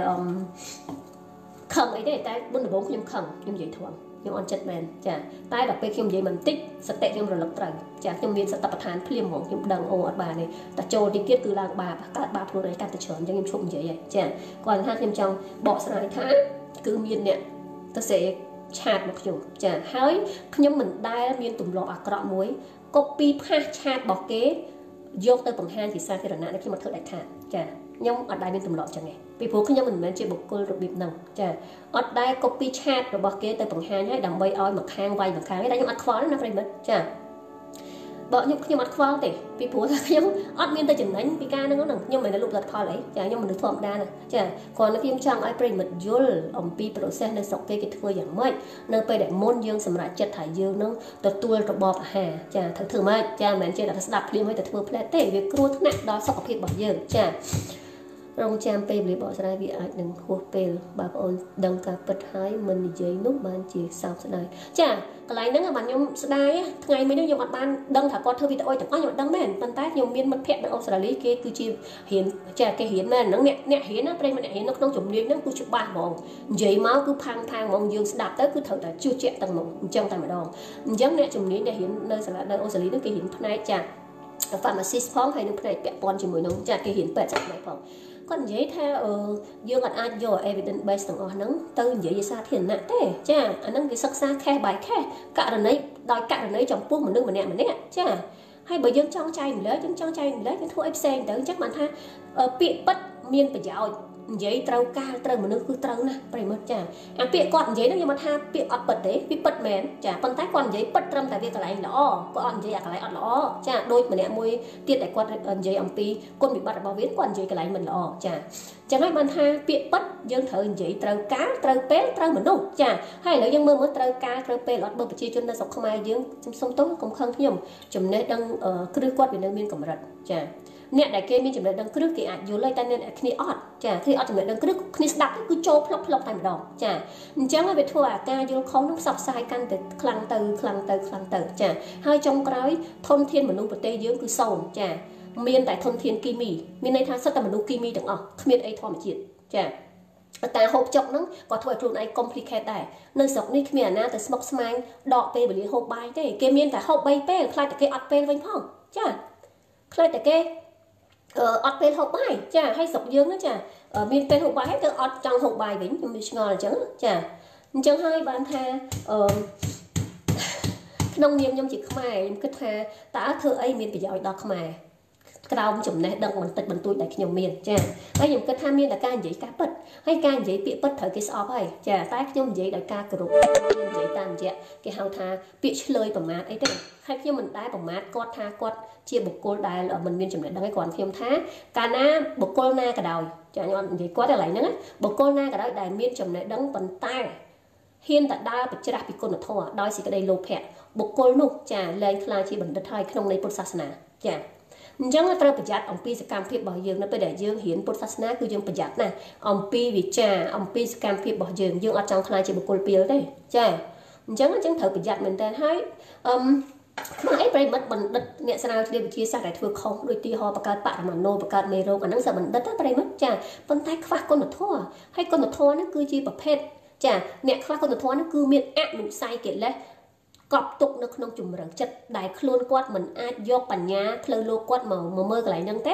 khẩn ấy đấy tay bốn bốn nhưng khẩn nhưng vậy thôi nhưng on chất men chả tay đọcไปខ្ញុំនិយាយមិនតិចសតិខ្ញុំរលឹកត្រូវចាខ្ញុំមានសតបដ្ឋានភ្លាមហ្មងខ្ញុំដឹងអូអត់បានទេតែចូលទីទៀតគឺឡើងបាបកើតបាបខ្លួនឯងកាន់តែច្រើនអញ្ចឹងខ្ញុំឈប់និយាយហើយចាគាត់ថាខ្ញុំចង់បកស្រាយថាគឺមានអ្នកទៅសេឆាតមកខ្ញុំចាហើយខ្ញុំមិនដែលមានទម្លាប់អាក្រក់មួយ copy ផាសឆាតរបស់គេយកទៅបង្ហាញជាសាធារណៈខ្ញុំមកធ្វើដាច់ខាតចាខ្ញុំអត់ដែលមានទម្លាប់ចឹងទេពីព្រោះខ្ញុំមិនមែនជាបុគ្គលរបៀបហ្នឹងចាអត់ដែល copy chat របស់គេទៅបង្ហាញឲ្យដើម្បីឲ្យមកខាងវាយមកខាងទេតែខ្ញុំអត់ខ្វល់ណាប្រិមិត្តចាបើខ្ញុំខ្ញុំអត់ខ្វល់ទេពីព្រោះថាខ្ញុំអត់មានតែចំណេញពីការហ្នឹងហ្នឹងខ្ញុំមិនមែនលុបលទ្ធផលអីចាខ្ញុំមនុស្សធម្មតាណាចាគ្រាន់តែខ្ញុំចង់ឲ្យប្រិមិត្តយល់អំពី process នៅស្រុកគេគេធ្វើយ៉ាងម៉េចនៅពេលដែលមុនយើងសម្រាប់ចិត្តថាយើងនឹងទទួលរបបអាហារចាត្រូវធ្វើម៉េចចាមិនមែនជាតែស្ដាប់ភ្លាមឲ្យតែធ្វើផ្លែតទេវាគ្រោះថ្នាក់ដល់សុខភាពរបស់យើងចារងចាំពេលវេលាបកស្រាយវាអាចនឹងហួសពេលបើបងប្អូនដឹងការពិតហើយមិននិយាយនោះបានជាសោកស្ដាយចាកន្លែងហ្នឹងបានខ្ញុំស្ដាយថ្ងៃមិញខ្ញុំអត់បានដឹងថាគាត់ធ្វើវីដេអូទាំងអស់ខ្ញុំអត់ដឹងមែនប៉ុន្តែខ្ញុំមានមិត្តភ័ក្តិនៅអូស្ត្រាលីគេគឺជារៀនចាគេរៀនមែនហ្នឹងអ្នកអ្នករៀនណាប្រិយមិត្តអ្នករៀននៅក្នុងជំនាញហ្នឹងគឺច្បាស់ហ្មងនិយាយមកគឺផាំងផាំងហ្មងយើងស្ដាប់ទៅគឺត្រូវតែជឿជាក់ទាំងហ្មងអញ្ចឹងតែម្ដងអញ្ចឹងអ្នកជំនាញដែលរៀននៅសាលានៅអូស្ត្រាលីហ្នឹងគេរៀនផ្នែកចា pharmacist ផងហើយនឹងផ្នែកពាក់ព័ន្ធជាមួយនឹងចាគេរៀនពេទ្យចាស់ហ្នឹងផងគាត់និយាយថាយើងអាចយក evidence base ទាំងអស់ហ្នឹងទៅនិយាយសាធារណៈទេចាអាហ្នឹងគេសិក្សា case by case ករណីដោយករណីចំពោះមនុស្សម្នាក់ម្នាក់ចាហើយបើយើងចង់ចែកម្លែកយើងចង់ចែកម្លែកយើងធ្វើអីផ្សេងទៅអញ្ចឹងបានថាពាក្យពិតមានប្រយោជន៍និយាយត្រូវការត្រូវមនុស្សគឺត្រូវណាស់ប្រិមិត្តចាអាពាក្យគាត់និយាយហ្នឹងខ្ញុំមកថាពាក្យអត់ពិតទេវាពិតមែនចាប៉ុន្តែគាត់និយាយពិតត្រឹមតែវាកន្លែងល្អគាត់អត់និយាយអាកន្លែងអត់ល្អចាដូចម្នាក់មួយទៀតដែលគាត់និយាយអំពីគុណវិបត្តិរបស់វាគាត់និយាយកន្លែងមិនល្អចាចឹងហើយបានថាពាក្យពិតយើងត្រូវនិយាយត្រូវការត្រូវពេលត្រូវមនុស្សចាហើយឥឡូវយើងមើលមើលត្រូវការត្រូវពេលអត់បើប្រជាជននៅស្រុកខ្មែរយើងសុំទោសកុំខឹងខ្ញុំចំណេះដឹងគ្រឹះគាត់វានៅមានកម្រិតចាអ្នកដែលគេមានចំណេះដឹងគ្រឹះគេអាចយល់ហើយតែអ្នកគ្នាអត់ចាគ្នាអត់ចំណេះដឹងគ្រឹះគ្នាស្ដាប់គឺចូលផ្លុកផ្លុកតែម្ដងចាអញ្ចឹងហើយវាធ្វើឲ្យការយល់ខុសនឹងផ្សព្វផ្សាយកាន់តែខ្លាំងទៅខ្លាំងទៅខ្លាំងទៅចាហើយចុងក្រោយធនធានមនុស្សប្រទេសយើងគឺសូន្យចាមានតែធនធានគីមីមានន័យថាសិតតែមនុស្សគីមីទាំងអស់គ្មានអីធម្មជាតិចាការហូបចុកហ្នឹងក៏ធ្វើឲ្យខ្លួនឯង complicate ដែរនៅស្រុកនេះគ្មានអាណាទៅស្មុកស្មាញដកពេលវេលាហូបបាយទេគេមានតែហូបបីពេលខ្លាចតែគេអត់ពេលវិញផងចាខ្លាចតែគេអត់ពេលហូបបាយចាហើយស្រុកយើងហ្នឹងចាមានពេលហូបបាយហើយទៅអត់ចង់ហូបបាយវិញខ្ញុំឆ្ងល់អញ្ចឹងចាអញ្ចឹងហើយបានថាអឺក្នុងនាមខ្ញុំជាខ្មែរខ្ញុំគិតថាតើធ្វើអីមានប្រយោជន៍ដល់ខ្មែរក្រោមចំណេះដឹងបន្តិចបន្តួចដែលខ្ញុំមានចាហើយខ្ញុំគិតថាមានតែការនិយាយការពិតហើយការនិយាយពាក្យពិតត្រូវគេស្អប់ហើយចាតែខ្ញុំនិយាយដោយការគោរពនិយាយតាមរយៈគេហៅថាពាក្យឆ្លើយប្រមាថអីទេហើយខ្ញុំមិនដែលប្រមាថគាត់ថាគាត់ជាបុគ្គលដែលមិនមានចំណេះដឹងឯគាត់ខ្ញុំថាកាលណាបុគ្គលណាក៏ដោយចាខ្ញុំនិយាយគាត់កន្លែងហ្នឹងបុគ្គលណាក៏ដោយដែលមានចំណេះដឹងប៉ុន្តែហ៊ានតែដើរប្រច្រាស់ពីគុណធម៌ដោយសេចក្តីលោភៈបុគ្គលនោះចាលែងខ្លាចជាបណ្ឌិតហើយក្នុងនៃពុទ្ធសាសនាចាអញ្ចឹងត្រូវប្រយ័ត្នអំពីសកម្មភាពរបស់យើងនៅពេលដែលយើងរៀនពុទ្ធសាសនាគឺយើងប្រយ័ត្នណាស់អំពីវិចារអំពីសកម្មភាពរបស់យើងយើងអត់ចង់ខ្លាចជាបុគ្គលពីលទេចាអញ្ចឹងអញ្ចឹងត្រូវប្រយ័ត្នមែនតើហើយអឺក្នុងអីប្រិមិត្តបណ្ឌិតអ្នកស្រាវជ្រាវវិទ្យាសាស្ត្រដែលធ្វើខុសដូចទីហោបង្កើតបរិមាណោបង្កើតមេរោគអាហ្នឹងសិស្សបណ្ឌិតណាប្រិមិត្តចាប៉ុន្តែខ្វះគុណធម៌ហើយគុណធម៌ហ្នឹងគឺជាប្រភេទចាអ្នកខ្វះគុណធម៌ហ្នឹងគឺមានអនុស្ស័យកិលេសកប់ទុកនៅក្នុងជំរឹងចិត្តដែលខ្លួនគាត់មិនអាចយកបញ្ញាផ្លូវលោកគាត់មកមើលកន្លែងហ្នឹងទេ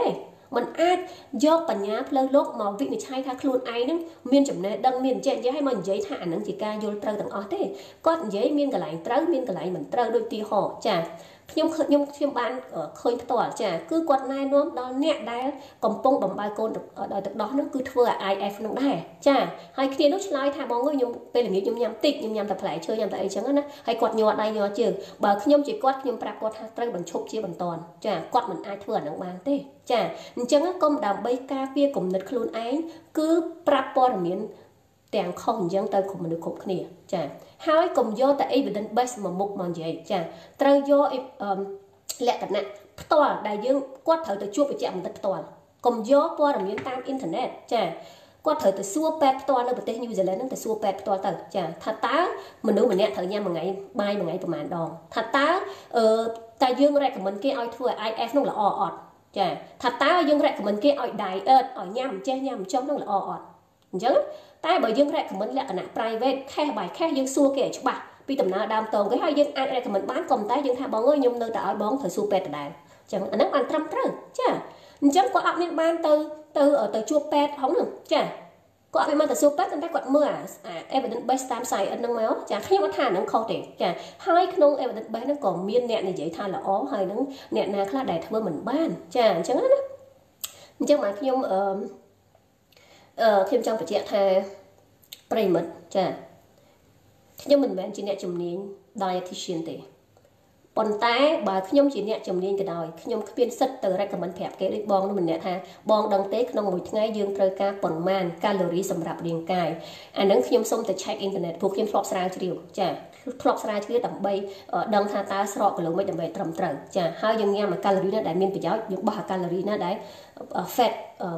mình ai do bẩn nhá plơ lốc mà vị này chai tha luôn ai nưng miên chậm này đăng miên chẹn chứ hay mình giấy thả nưng chỉ ca vô trâu tầng ở thế con giấy miên cái lại trâu miên cái lại mình trâu đôi tì họ chả nhưng nhưng nhưng ban ở khơi tỏa chả cứ quạt này nó đó nhẹ đá còn bông bằng bài côn ở đời đó nó cứ thưa ai ép nó đá chả hai kia nó slide thả bóng người nhung đây là nghĩa nhung nhầm tịch nhung nhầm tập lại chơi nhầm tại chẳng á hay quạt nhọt đây nhọt chứ bà nhung chỉ quạt nhung bạc quạt trâu bằng chụp chia bằng toàn chả quạt mình ai thưa nó ban tê chả chẳng á công đàm bay ca phía cùng nứt luôn ấy cứ bạc bò miếngแต่งข้องยังเตยของมันดูครบគ្នាចាហើយកុំយកតែ evidence base មកមុខមកនិយាយចាត្រូវយកលក្ខណៈផ្ទាល់ដែលយើងគាត់ត្រូវទៅជួបបច្ចេកទេសផ្ទាល់កុំយកព័ត៌មានតាមអ៊ីនធឺណិតចាគាត់ត្រូវទៅសួរពេទ្យផ្ទាល់នៅប្រទេសញូហ្សេឡង់ហ្នឹងទៅសួរពេទ្យផ្ទាល់ទៅចាថាតើមនុស្សម្នាក់ត្រូវញ៉ាំមួយថ្ងៃបាយមួយថ្ងៃប្រហែលដងថាតើអឺតែយើង recommend គេឲ្យធ្វើ ไอ เอฟ នោះល្អអត់ចាថាតើយើង recommend គេឲ្យ diet ឲ្យញ៉ាំចេះញ៉ាំចុះនោះល្អអត់អញ្ចឹងតែបើយើង recommend លក្ខណៈ private case by case យើងសួរគេឲ្យច្បាស់ពីដំណើរដើមតងគេហើយយើងអាច recommend បានក៏តែយើងថាបងអើយខ្ញុំនៅតែឲ្យបងត្រូវសួរពេទ្យដដែលអញ្ចឹងអាហ្នឹងបានត្រឹមត្រូវចាអញ្ចឹងគាត់អត់មានបានទៅទៅទៅជួបពេទ្យហងហ្នឹងចាគាត់អត់មានមកទៅសួរពេទ្យតែគាត់មើលអា evidence base តាម site ហ្នឹងមកចាខ្ញុំអត់ថាហ្នឹងខុសទេចាហើយក្នុង evidence base ហ្នឹងក៏មានអ្នកនិយាយថាល្អហើយហ្នឹងអ្នកណាខ្លះដែលធ្វើមិនបានចាអញ្ចឹងណាអញ្ចឹងមកខ្ញុំអឺអឺខ្ញុំចង់បញ្ជាក់ថាប្រិមិត្តចាខ្ញុំមិនមែនជាអ្នកជំនាញ dietitian ទេប៉ុន្តែបើខ្ញុំជាអ្នកជំនាញក៏ដោយខ្ញុំគ្មានសិទ្ធិទៅ recommend ប្រាប់គេដូចបងនោះម្នាក់ថាបងដឹងទេក្នុងមួយថ្ងៃយើងត្រូវការប៉ុន្មានកាឡូរីសម្រាប់រាងកាយអាហ្នឹងខ្ញុំសូមទៅ check internet ព្រោះខ្ញុំធ្លាប់ស្រាវជ្រាវចាធ្លាប់ស្រាវជ្រាវដើម្បីដឹងថាតើស្រកគីឡូម៉េត្រដើម្បីត្រឹមត្រូវចាហើយយើងញ៉ាំអាកាឡូរីណាដែលមានប្រយោជន៍យើងបោះអាកាឡូរីណាដែល fat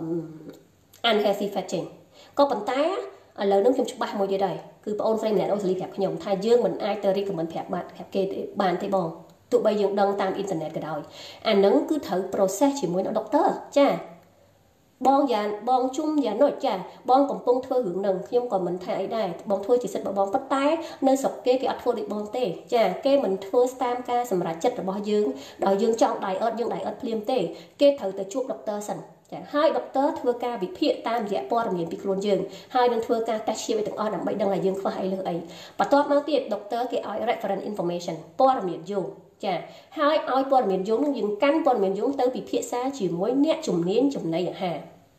unhealthy fat ចេញក៏ប៉ុន្តែឥឡូវនេះខ្ញុំច្បាស់មួយទៀតហើយគឺបងអូនស្រីម្នាក់អូស្លីប្រាប់ខ្ញុំថាយើងមិនអាចទៅ recommend ប្រាប់បានប្រាប់គេបានទេបងទោះបីយើងដឹងតាមអ៊ីនធឺណិតក៏ដោយអាហ្នឹងគឺត្រូវ process ជាមួយនឹង doctor ចាបងយ៉ាងបងជុំយ៉ាងនោះចាបងកំពុងធ្វើរឿងហ្នឹងខ្ញុំក៏មិនថាអីដែរបងធ្វើជាសិទ្ធិរបស់បងប៉ុន្តែនៅស្រុកគេគេអត់ធ្វើដូចបងទេចាគេមិនធ្វើតាមការសម្រេចចិត្តរបស់យើងដល់យើងចង់ diet យើង diet ភ្លាមទេគេត្រូវទៅជួប doctor សិនចាហើយ doctor ធ្វើការវិភាគតាមរយៈព័ត៌មានពីខ្លួនយើងហើយនឹងធ្វើការ test ជាទាំងអស់ដើម្បីដឹងថាយើងខ្វះអីលើអីបន្ទាប់មកទៀត doctor គេឲ្យ reference information ព័ត៌មានយោងចាហើយឲ្យព័ត៌មានយោងនឹងយើងកាន់ព័ត៌មានយោងទៅពិភាក្សាជាមួយអ្នកជំនាញចំណីអាហារ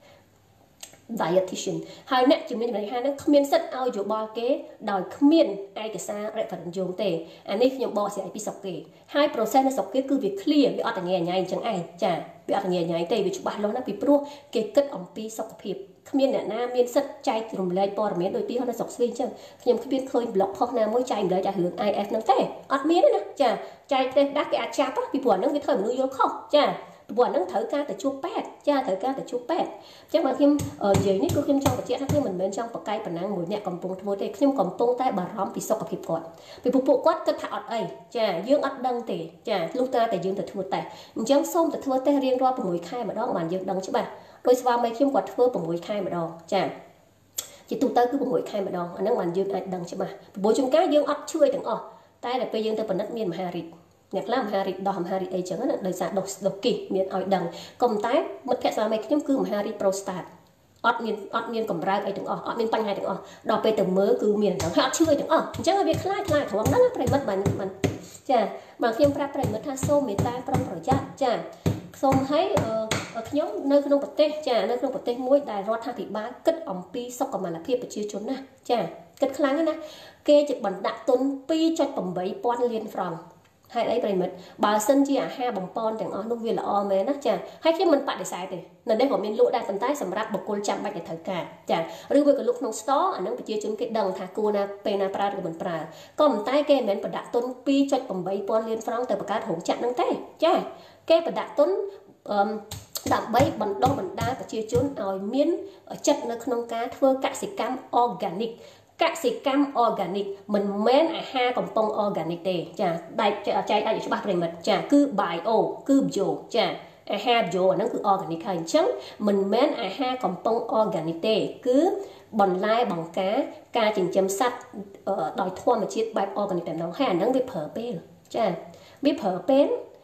dietitian ហើយអ្នកជំនាញចំណីអាហារនឹងគ្មានសិទ្ធឲ្យយោបល់គេដោយគ្មានឯកសារ reference យោងទេអានេះខ្ញុំបកស្រាយពីស្រុកគេហើយ process នៅស្រុកគេគឺវា clear វាអត់ញ៉ៃញ៉ៃអញ្ចឹងឯងចាវាអត់ញ៉ៃញ៉ៃទេវាច្បាស់លាស់ណាស់ពីព្រោះគេគិតអំពីសុខភាពគ្មានអ្នកណាមានសិទ្ធចែករំលែកព័ត៌មានដូចទីនៅស្រុកស្វីអញ្ចឹងខ្ញុំគ្មានឃើញ blog post ណាមួយចែករំលែកតែរឿង ไอ เอฟ ហ្នឹងទេអត់មានទេណាចាចែកទេដាស់គេអាចចាប់ពីព្រោះហ្នឹងវាធ្វើមនុស្សយល់ខុសចាព្រោះហ្នឹងត្រូវការទៅជួបពេទ្យចាត្រូវការទៅជួបពេទ្យអញ្ចឹងបើខ្ញុំនិយាយនេះគឺខ្ញុំចង់បញ្ជាក់ថាខ្ញុំមិនមែនចង់បកកាយប៉ុណ្ណឹងមួយអ្នកកំពុងធ្វើទេខ្ញុំកំពុងតែបារម្ភពីសុខភាពគាត់ពីពួកគាត់គិតថាអត់អីចាយើងអត់ដឹងទេចាលុះត្រាតែយើងទៅធ្វើតេស្តអញ្ចឹងសូមទៅធ្វើតេស្តរៀងរាល់៦ខែម្ដងបានយើងដឹងច្បាស់ដោយស្វាមីខ្ញុំគាត់ធ្វើ៦ខែម្ដងចាជាទូទៅគឺ6ខែម្ដងអាហ្នឹងបានយើងអាចដឹងច្បាស់ព្រោះជួនកាលយើងអត់ឈឺទាំងអស់តែដល់ពេលយើងទៅពិនិត្យមានមហារីកអ្នកខ្លះមហារីកដោះមហារីកអីចឹងណាដោយសារដុសដុសគីមានឲ្យដឹងក៏ប៉ុន្តែមិត្តភក្តិស្វាមីខ្ញុំគឺមហារីក prostate អត់មានអត់មានកម្រើកអីទាំងអស់អត់មានបញ្ហាទាំងអស់ដល់ពេលទៅមើលគឺមានទាំងហើយអត់ឈឺទាំងអស់អញ្ចឹងវាខ្លាចខ្លាចត្រង់ហ្នឹងប្រិមិត្តបានបានចាបើខ្ញុំប្រាប់ប្រិមិត្តថាសូមមេត្តាប្រុងប្រយ័ត្នចាសូមឲ្យខ្ញុំនៅក្នុងប្រទេសចានៅក្នុងប្រទេសមួយដែលរដ្ឋាភិបាលគិតអំពីសុខុមាលភាពប្រជាជនណាចាគិតខ្លាំងណាគេจะបណ្ដាក់ទុន ពីរចុចប្រាំបីពាន់លានហ្វ្រង់ហើយអីប្រិមិត្តបើសិនជាអាហារបំពន់ទាំងអស់នោះវាល្អមែនណាចាហើយខ្ញុំមិនបដិសេធទេនៅនេះក៏មានលក់ដែរប៉ុន្តែសម្រាប់បុគ្គលចាំបាច់ដែលត្រូវការចាឬមួយក៏លក់ក្នុង store អានឹងប្រជាជនគេដឹងថាគួរណាពេលណាប្រើឬមិនប្រើក៏ប៉ុន្តែគេមិនមែនបដាក់ទុន ពីរចុចប្រាំបីពាន់លានហ្វ្រង់ទៅបង្កើតរោងចក្រហ្នឹងទេចាគេបដាក់ទុនអឺដើម្បីបណ្ដុះបណ្ដាលប្រជាជនឲ្យមានចិត្តនៅក្នុងការធ្វើកសិកម្ម organic កសិកម្ម organic មិនមែនអាហារកំប៉ុង organic ទេចាតែចែកឲ្យច្បាស់ប្រិមិត្តចាគឺ bio គឺ bio ចាអាហារ bio អាហ្នឹងគឺ organic ហើយអញ្ចឹងមិនមែនអាហារកំប៉ុង organic ទេគឺបន្លែបង្ការការចិញ្ចឹមសត្វដោយធម្មជាតិបែប organic តែម្ដងហើយអាហ្នឹងវាប្រើពេលចាវាប្រើពេល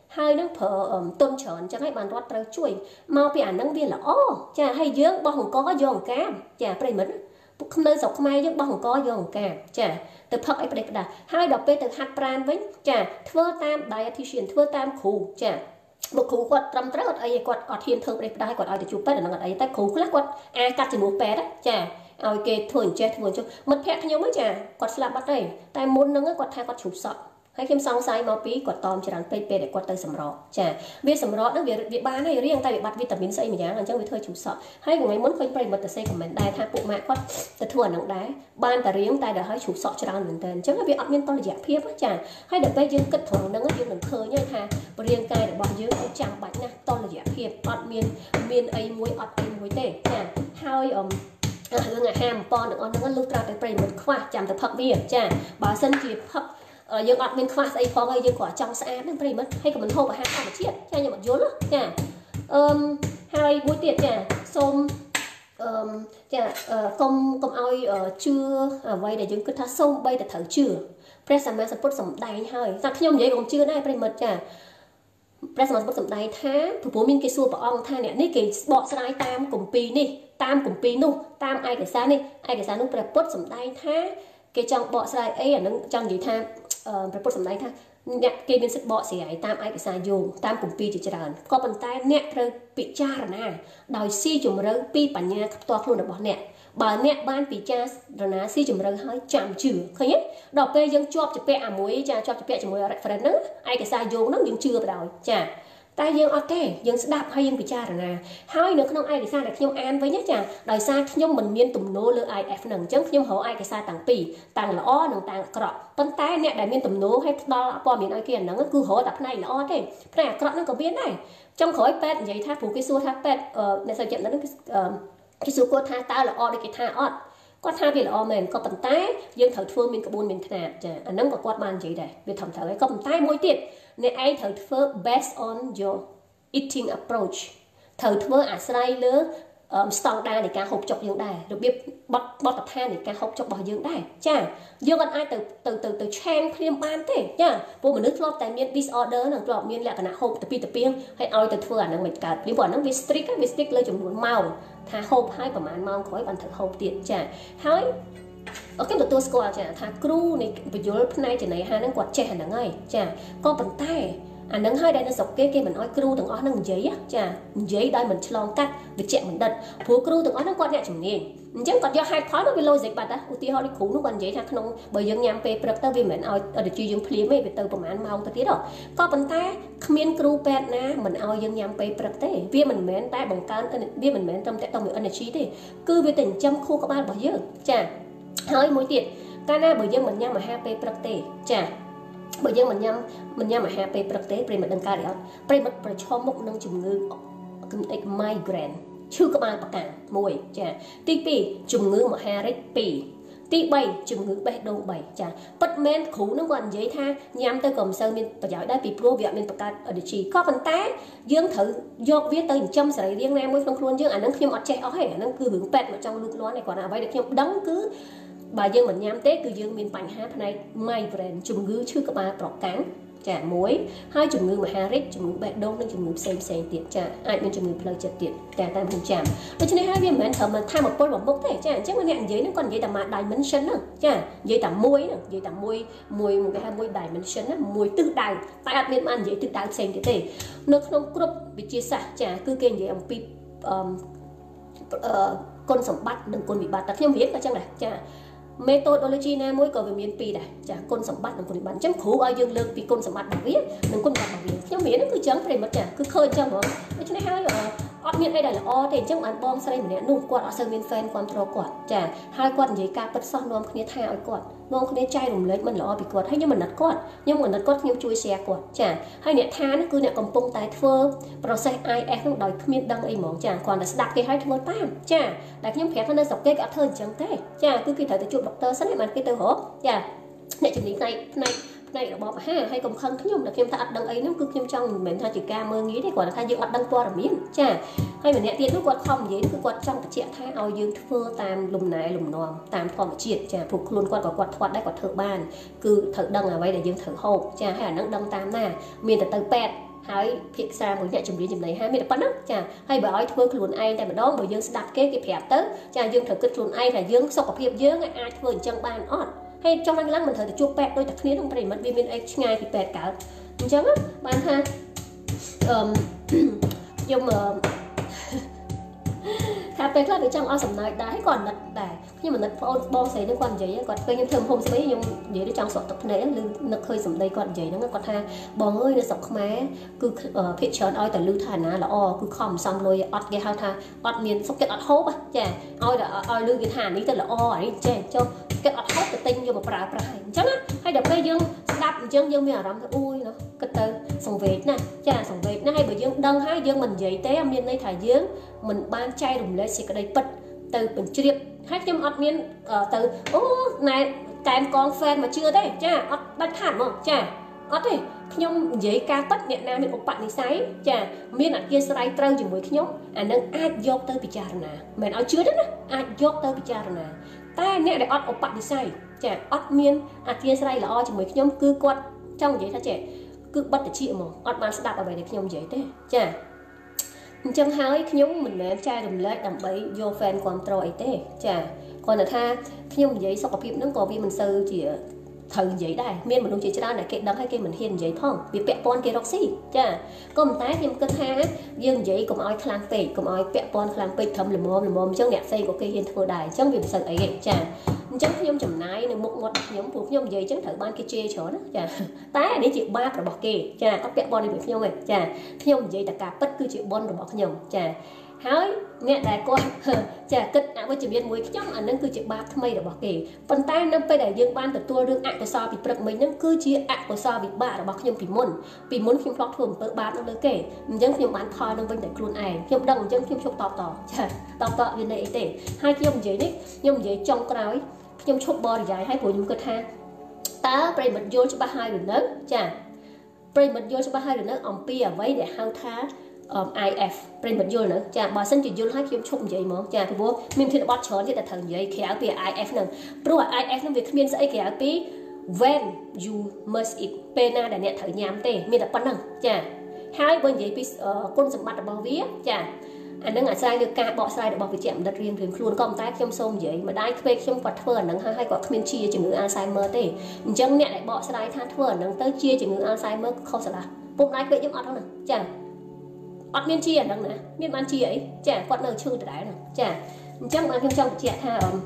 hai nó phở tôn tròn chẳng hay bàn rót trâu chuối mau bị ảnh năng viên là ô chà hay dưỡng bao hồng có vô cam chà bây mẫn không nơi dọc mai dưỡng bao hồng có vô cam chà từ phật ấy bây giờ hai đọc về từ hạt pran với chà thưa tam dietitian thưa tam khủ chà một khủ quạt trăm trắc ấy quạt quạt thiên thượng đây đây quạt ai để chụp bét là ấy tay khủ khác quạt a cắt chỉ một bé đó chà ao kê thuần che thuần cho mất phép nhau mới chà quạt slap bắt đây tay muốn nâng quạt thay quạt chụp sọให้เข้มสองไซมาปีกดตอมจะรันเปเปเด็กกดเตยสำรอจ้ะเวียสำรอนั่งเวียเวียบ้านให้เรียงไตเวียบัดวิตามินไซเหมือนอย่างนั้นจังเวียเธอฉุกสอบให้กับไงมันเคยไปหมดแต่ไซกับมันได้ถ้าปุ๊บมาก็แต่ถั่วหนังได้บ้านแต่เรียงไตเดี๋ยวให้ฉุกสอบจะรันเหมือนเดิมจังเวียอัดเมียนต้นระยะเพียบจ้ะให้เด็กไปยืนกึศถุงนั่งก็ยืนหนึ่งเคยเนี่ยค่ะเรียงกายเดี๋ยวบอกยืนเอาจังบัดนะต้นระยะเพียบอัดเมียนเมียนไอ้มวยอัดไอ้มวยเต้จ้ะให้อมเรื่องอะแฮมปอนหนึ่งอันนั่งก็ลุกตราไปไปหมดคว้าจำแต่พักเบี้ยจ้ะบ่าเส้นจีบพักยังอดเป็นคลาสไอพอไงยังกว่าจังสะอาดนั่นไปมันให้กับมันโทรไปหาข้าวมาเชียดใช่ยังมันโยนหรอจ้ะเอ่อให้บุ้ยเตียดจ้ะส้มเอ่อจ้ะเอ่อกลมกลมเอาเอ่อเชื่อไว้เดี๋ยวยังก็ถ้าส้มใบแต่เถาเชื่อเพรสมาสปุตสมได้ให้สักขยมใหญ่ของเชื่อได้ไปหมดจ้ะเพรสมาสปุตสมได้ท่าผู้ผู้มินกิซัวปะอองท่าเนี่ยนี่กี่บอกสไลด์ตามกลุ่มปีนี่ตามกลุ่มปีนู่ตามไอเกษานี่ไอเกษานู่แปรปุตสมได้ท่ากี่จังบอกสไลด์เอ้ยนั่งจังอยู่ท่าพระพุทธสมได้ท่าเนี่ยเกณฑ์สิบเบาะเสียตามไอ้กษาโยงตามกลุ่มปีจิตรานก็เป็นแต่เนี่ยเธอปิจารณาโดยซีจุ่มเรือปีปัญญาตัวครูนบอกเนี่ยบ่าเนี่ยบ้านปิจารณาซีจุ่มเรือให้จำชื่อเคยเนี่ยดอกเปยังจอบจะเปะอ่ะมวยจะจอบจะเปะจะมวยอะไรฝันนั้นไอ้กษาโยงนั้นยังชื่อไปแล้วจ้ะแต่ยังโอเคยังสดับให้ยังพิจารณาให้เนื้อขนมไอ้กษาแต่ขยมอ่านไว้เนี่ยจ้ะโดยซาขยมมันเมียนตุ่มโน้หรือไอเอฟหนึ่งจังขยมหัวไอ้กษาต่างปีต่างละอ้อหนึ่งต่างกรอบต้นแต่เนี่ยได้เมียนตุ่มโน้ให้ตอปอมีนไอเกียนนั่นก็คือหัวตับในละอ้อเด้แผลกรอบนั่นก็เบี้ยได้จังขอยเป็ดใหญ่ท่าผูกกิซัวท่าเป็ดเอ่อในสัญญาณนั้นกิซัวก็ท่าตาละอ้อได้กี่ท่าอ้อก็ท่าเป็นละอ้อเหมือนก็ต้นแต่ยังถือทั่วมีกระบุนเป็นขนาดจ้ะอันนั้นก็กวาดมันใหญ่ได้ไปทำเท่าไรก็ต้นแต่มวยติดในไอ้ถือทั่ว based on your eating approach เธอทั่วอาศัยเลือสตองดาในการหกจกยังได้หรือแบบบอสบอสตัดท่าในการหกจกบ่อยังได้จ้ายังกันไอ้từ từ từ từแช่งเคลียมบ้านเต้จ้าพวกมันนึกรอบแต่เมียน disorder หนังกรอบเมียนแหละขณะหกแต่ปีแต่เปียงให้เอาแต่ทั่วหนังเหมือนกันหรือบ่อนัง vistric ก็ vistric เลยจำนวนเมาถ้าหกให้ประมาณเมาขอให้บันทึกหกเตียนจ้าให้โอเคตัวสกอร์จ้าถ้าครูในประโยชน์ในจะไหนฮะนั่งกวาดแช่หนังไงจ้าก็เป็นใต้อันนั้นให้ได้ในสกเก้เก้เหมือนอ้อยครูถึงอ้อยนั่งเย้ยจ้ะเย้ยได้เหมือนฉลองกัดไปแจกเหมือนดัดผัวครูถึงอ้อยนั่งกอดเนี่ยจุ่มนี่จังกอดยาไฮพอร์ตไปโลจิกบัดนะอุติฮอริขู่นุ่งกันเย้ยทางขนมใบยังยำไปเปลือกเต้าวิเหมือนอ้อยเดี๋ยวจียังเพลียไม่ไปเติมประมาณเมาตัวที่ดอกก็เป็นแต่ขมิ้นครูแปดนะเหมือนอ้อยยังยำไปเปลือกเต้เบี้ยเหมือนเหม็นแต่บังการเบี้ยเหมือนเหม็นจำแต่ต้องมีอันนี้ชี้ดิคือวิติจำคู่กับบ้านบ่เยอะจ้ะเฮ้ยมวยติดการหน้าบ่ยังเหมือนยำมาห้าไปเปลือกเต้จ้ะbởi vì mình nhắm mình nhắm mà haiไปประเทศไปมันดังการเดียวไปมันประชมมุกนั่งจุ่มเงือกคือไอ้ไมเกรนชื่อก็มาประกันมวยจ้ะตีปีจุ่มเงือกมาห้าริปีตีใบจุ่มเงือกใบโดนใบจ้ะปัดแมนขู่นั่งวันยัยท่าย้ำเตยกลมเซอร์มินประหยัดได้ปีโปรเวียมินประกาศอดีตชีก็เป็นแต่ยื่นถือยกเวียเตยจำใส่เรียงแนมมวยต้องครวนยื่นอันนั้นขยมอัดแจเอาให้อันนั้นคือหึงเป็ดมาtrongลูกล้อในก่อนเอาไว้เด็กขยมดังคือbà dân mình nhắm tết cứ dân miền Bắc hát này may brand chủng ngữ chưa có ba bọc cắn chả muối hai chủng ngữ mà Harris chủng ngữ bẹt đông nên chủng ngữ xem xem tiệt chả ai bên chủng ngữ plei chặt tiệt chả tay mình chạm và cho nên hai viên mình thở mà thay một bôi một bốc thế chả chắc mà nẹn giấy nó còn giấy tầm mà dimension nữa chả giấy tầm muối nữa giấy tầm muối muối một cái hai muối dimension á muối tự đại tại ăn miền ăn giấy tự đại xem tiệt thế nó không group bị chia sẻ chả cứ kênh giấy ông pi con sòng bắt đừng con bị bắt ta thêm viết ở trong này chả methodology ណាមួយក៏វាមានពីរដែរចាគុណសម្បត្តិនិងគុណវិបត្តិអញ្ចឹងគ្រូឲ្យយើងលើកពីគុណសម្បត្តិរបស់វានិងគុណវិបត្តិរបស់វាខ្ញុំមានគឺចឹងប្រិមិត្តចាគឺឃើញចឹងហ្មងដូច្នេះហើយអត់មានអីដែលល្អទេអញ្ចឹងបានបងស្រីម្នាក់នោះគាត់អត់សូវមាន fan គ្រប់គ្រងគាត់ចាហើយគាត់និយាយការពិតសោះនាំគ្នាថាឲ្យគាត់នាំគ្នាចែករំលែកមិនល្អពីគាត់ហើយខ្ញុំមិនណិតគាត់ខ្ញុំមិនណិតគាត់ខ្ញុំជួយ share គាត់ចាហើយអ្នកថានោះគឺអ្នកកំពុងតែធ្វើ process ไอ เอฟ នោះដោយគ្មានដឹងអីហ្មងចាគាត់តែស្ដាប់គេហើយធ្វើតាមចាតែខ្ញុំប្រាប់ថានៅស្រុកគេគេអត់ធ្វើអញ្ចឹងទេចាគឺគេត្រូវទៅជួបដុកទ័រសិនហើយបានគេទៅរកចាអ្នកជំនាញផ្នែកផ្នែកផ្នែករបបអាហារហើយកុំខឹងខ្ញុំតែខ្ញុំថាអត់ដឹងអីហ្នឹងគឺខ្ញុំចង់មិនមែនថាជាការមើលងាយទេគាត់ថាយើងអត់ដឹងព័ត៌មានចាហើយម្នាក់ទៀតនោះគាត់ខំនិយាយគឺគាត់ចង់បញ្ជាក់ថាឲ្យយើងធ្វើតាមលំណែលំនាំតាមធម្មជាតិចាព្រោះខ្លួនគាត់ក៏គាត់ធាត់ដែរគាត់ធ្វើបានគឺត្រូវដឹងអ្វីដែលយើងត្រូវហូបចាហើយអាហ្នឹងដឹងតាមណាមានតែទៅពេទ្យហហើយភាសាមួយអ្នកជំនាញចំណៃហាមានតែប៉ុណ្ណឹងចាហើយបើឲ្យធ្វើខ្លួនឯងតែម្ដងបើយើងស្ដាប់គេគេប្រាប់ទៅចាយើងត្រូវគិតខ្លួនឯងថាយើងសុខភាពយើងអាចធ្វើអញ្ចឹងបានអត់ហើយចុះឡើងឡើងមិនត្រូវទៅជួបពេទ្យដូចតែគ្នាក្នុងប្រិមិត្តវាមានអីឆ្ងាយពីពេទ្យកើតអញ្ចឹងបានថាអឺខ្ញុំថាពេលខ្លះវាចង់អស់សំណើចដែរគាត់អាណិតដែរខ្ញុំអាណិតបងបងស្រីនឹងគាត់និយាយគាត់ពេលខ្ញុំធ្វើហុំស្មីខ្ញុំនិយាយទៅចង់ស្រក់ទឹកភ្នែកឬនឹកឃើញសម្ដីគាត់និយាយហ្នឹងគាត់ថាបងអើយនៅស្រុកខ្មែរគឺភាគច្រើនឲ្យតែលឺថាណាល្អគឺខំសំលុយអត់គេហៅថាអត់មានសុខចិត្តអត់ហូបចាឲ្យតែឲ្យលឺគេថានេះទៅល្អអានេះចេះចុះគេអត់ហូបទៅទិញយកមកប្រើប្រាស់អញ្ចឹងណាហើយដល់ពេលយើងស្ដាប់អញ្ចឹងយើងមានអារម្មណ៍ថាអូយណោះគិតទៅសង្វេគណាចាសង្វេគណាហើយបើយើងដឹងហើយយើងមិននិយាយទេមានន័យថាយើងមិនបានចែករំលែកសេចក្តីពិតទៅបញ្ជ្រាបហើយខ្ញុំអត់មានទៅអូណែកែមកងហ្វេនមកជឿទេចាអត់ដាច់ខាតហ្មងចាអត់ទេខ្ញុំនិយាយការពិតអ្នកណាមានឧបនិស្ស័យចាមានអធិស្ឋានត្រូវជាមួយខ្ញុំអានឹងអាចយកទៅពិចារណាមិនឲ្យជឿទេណាអាចយកទៅពិចារណាតែអ្នកដែលអត់ឧបនិស្ស័យចាអត់មានអធិស្ឋានល្អជាមួយខ្ញុំគឺគាត់ចង់និយាយថាចេះគឺបិទតិចហ្មងអត់បានស្ដាប់អ្វីដែលខ្ញុំនិយាយទេចាអញ្ចឹងហើយខ្ញុំមិនមែនចែករំលែកដើម្បីយកហ្វេនគ្រប់ត្រូលអីទេចាគ្រាន់តែថាខ្ញុំនិយាយសុខភាពហ្នឹងក៏វាមិនសូវជាត្រូវនិយាយដែរមានមនុស្សជាច្រើនដែលគេដឹងហើយគេមិនហ៊ាននិយាយផងវាពាក់ព័ន្ធគេរកស៊ីចាក៏ប៉ុន្តែខ្ញុំគិតថាយើងនិយាយកុំឲ្យខ្លាំងពេកកុំឲ្យពាក់ព័ន្ធខ្លាំងពេកត្រឹមល្មមល្មមអញ្ចឹងអ្នកផ្សេងក៏គេហ៊ានធ្វើដែរអញ្ចឹងវាមិនសូវអីទេចាអញ្ចឹងខ្ញុំចំណាយនៅមុខមាត់ខ្ញុំពួកខ្ញុំនិយាយអញ្ចឹងត្រូវបានគេជេរច្រើនណាចាតែអានេះជាបាបរបស់គេចាអត់ពាក់ព័ន្ធជាមួយខ្ញុំទេចាខ្ញុំនិយាយតែការពិតគឺជាបុណ្យរបស់ខ្ញុំចាហើយអ្នកដែលគាត់ចាគិតអវិជ្ជមានមួយខ្ញុំអានឹងគឺជាបាបថ្មីរបស់គេប៉ុន្តែនៅពេលដែលយើងបានទទួលរឿងអកុសលពីព្រឹកមិញហ្នឹងគឺជាអកុសលវិបាករបស់ខ្ញុំពីមុនពីមុនខ្ញុំធ្លាប់ធ្វើអំពើបាបនឹងលើគេអញ្ចឹងខ្ញុំបានផលនឹងវិញតែខ្លួនឯងខ្ញុំដឹងអញ្ចឹងខ្ញុំជប់តបតចាតបតវានៃអីទេហើយខ្ញុំនិយាយនេះខ្ញុំនិយាយចុងក្រោយខ្ញុំឈប់បរិយាយហើយព្រោះខ្ញុំគិតថាតើប្រិមិត្តយល់ច្បាស់ហើយឬនៅចាប្រិមិត្តយល់ច្បាស់ហើយឬនៅអំពីអ្វីដែលហៅថាI F ប្រិមិត្តយល់នៅចាបើសិនជាយល់ហើយខ្ញុំឈប់និយាយហ្មងចាព្រោះមានធានបទច្រើនទៀតតែត្រូវនិយាយក្រៅពី I F ហ្នឹងព្រោះ I F ហ្នឹងវាគ្មានស្អីក្រៅពី when you must eat ពេលណាដែលអ្នកត្រូវញ៉ាំទេមានតែប៉ុណ្្នឹងចាហើយបើនិយាយពីគុណសម្បត្តិរបស់វាចាអានឹងអាស្រ័យលើការបកស្រាយរបស់វិជ្ជបណ្ឌិតរៀងៗខ្លួនក៏ប៉ុន្តែខ្ញុំសូមនិយាយម្ដាយក្មេកខ្ញុំគាត់ធ្វើអានឹងហើយហើយគាត់គ្មានជាជំងឺ Alzheimer ទេអញ្ចឹងអ្នកដែលបកស្រាយថាធ្វើអានឹងទៅជាជំងឺ Alzheimer ខុសស្រឡះពុកម្ដាយក្មេកខ្ញុំអត់ហ្នឹងចាអត់មានជាអាហ្នឹងណាមានបានជាអីចាគាត់នៅឈឺដដែលហ្នឹងចាអញ្ចឹងបានខ្ញុំចង់បញ្ជាក់ថាអឺ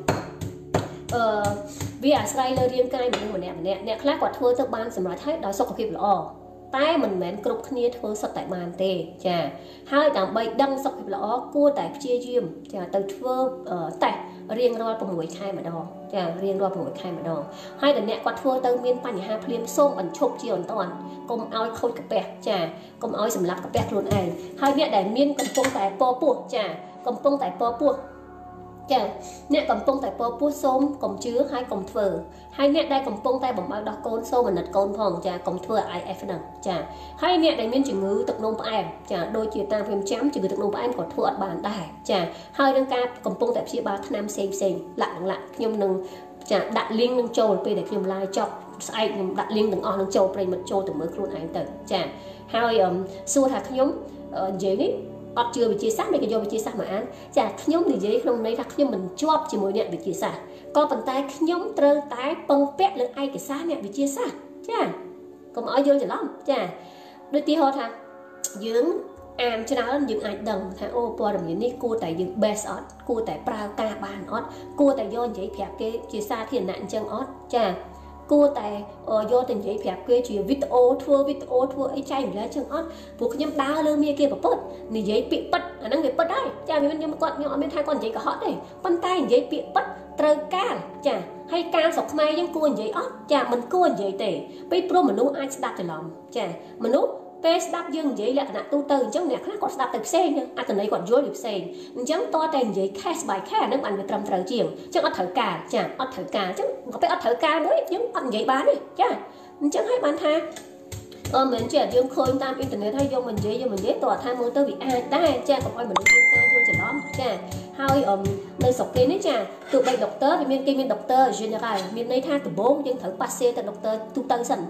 វាអាស្រ័យលើរាងកាយមនុស្សម្នាក់ម្នាក់អ្នកខ្លះគាត់ធ្វើទៅបានសម្រាប់ឲ្យដោយសុខភាពល្អតែមិនមែនគ្រប់គ្នាធ្វើសុទ្ធតែបានទេចាហើយដើម្បីដឹងសុខភាពល្អគួរតែព្យាយាមចាទៅធ្វើតេស្តរៀងរាល់៦ខែម្ដងចារៀងរាល់៦ខែម្ដងហើយតែអ្នកគាត់ធ្វើទៅមានបញ្ហាភ្លាមសូមបញ្ឈប់ជាបន្តកុំឲ្យខូចកាពះចាកុំឲ្យសម្លាប់កាពះខ្លួនឯងហើយអ្នកដែលមានកំពុងតែពពោះចាកំពុងតែពពោះចាអ្នកកំពុងតែពពោះសូមកុំជឿហើយកុំធ្វើហើយអ្នកដែលកំពុងតែបំរើដោះកូនសូមអាណិតកូនផងចាកុំធ្វើ I F ហ្នឹងចាហើយអ្នកដែលមានជំងឺទឹកនោមផ្អែមចាដូចជាតាមខ្ញុំចាំជំងឺទឹកនោមផ្អែមក៏ធ្វើអត់បានដែរចាហើយនឹងការកំពុងតែព្យាបាលថ្នាំផ្សេងផ្សេងលាក់លាក់ខ្ញុំនឹងចាដាក់ link នឹងចូលពេលដែលខ្ញុំ live ចប់ស្អែកខ្ញុំដាក់ link ទាំងអស់នឹងចូលប្រិមិត្តចូលទៅមើលខ្លួនឯងទៅចាហើយសួរថាខ្ញុំនិយាយនេះអត់ជឿវិទ្យាសាស្ត្រមិនក៏យកវិទ្យាសាស្ត្រមកអានចាខ្ញុំនិយាយក្នុងន័យថាខ្ញុំមិនជាប់ជាមួយអ្នកវិទ្យាសាស្ត្រក៏ប៉ុន្តែខ្ញុំត្រូវតែពឹងពាក់លើឯកសារអ្នកវិទ្យាសាស្ត្រចាកុំឲ្យយល់ច្រឡំចាដូចទីហោថាយើងអានច្រើនយើងអាចដឹងថាអូព័ត៌មាននេះគួរតែយើង base អត់គួរតែប្រើការបានអត់គួរតែយកនិយាយប្រាប់គេជាសាធារណៈអញ្ចឹងអត់ចាគួរតែយកទៅនិយាយប្រាប់គេជាវីដេអូធ្វើវីដេអូធ្វើអីចែកម្លែកចឹងអត់ព្រោះខ្ញុំដើរលើមាគេប្រពុតនិយាយពាក្យពិតអាហ្នឹងវាពិតហើយចាមានខ្ញុំគាត់ខ្ញុំអត់មានថាគាត់និយាយកុហកទេប៉ុន្តែនិយាយពាក្យពិតត្រូវការចាហើយការស្រុកខ្មែរយើងគួរនិយាយអត់ចាមិនគួរនិយាយទេពេលព្រោះមនុស្សអាចស្ដាប់ច្រឡំចាមនុស្សពេលស្ដាប់យើងនិយាយលក្ខណៈទូទៅអញ្ចឹងអ្នកខ្លះគាត់ស្ដាប់ទៅផ្សេងអត្ថន័យគាត់យល់វាផ្សេងអញ្ចឹងតតែនិយាយ case by case ហ្នឹងបានវាត្រឹមត្រូវជាងអញ្ចឹងអត់ត្រូវការចាអត់ត្រូវការអញ្ចឹងក៏ពេលអត់ត្រូវការមួយយើងអត់និយាយបានទេចាអញ្ចឹងហើយបានថាអឺមិនចេះយើងឃើញតាមអ៊ីនធឺណិតហើយយកមកនិយាយយកមកនិយាយតើថាមើលទៅវាអាចដែរចាកុំឲ្យមនុស្សមានការយល់ច្រឡំចាហើយនៅស្រុកគេនេះចាទោះបីដុកទ័រវាមានគេមានដុកទ័រ general មានន័យថាដំបូងយើងត្រូវប៉ាសេទៅដុកទ័រទូទៅសិន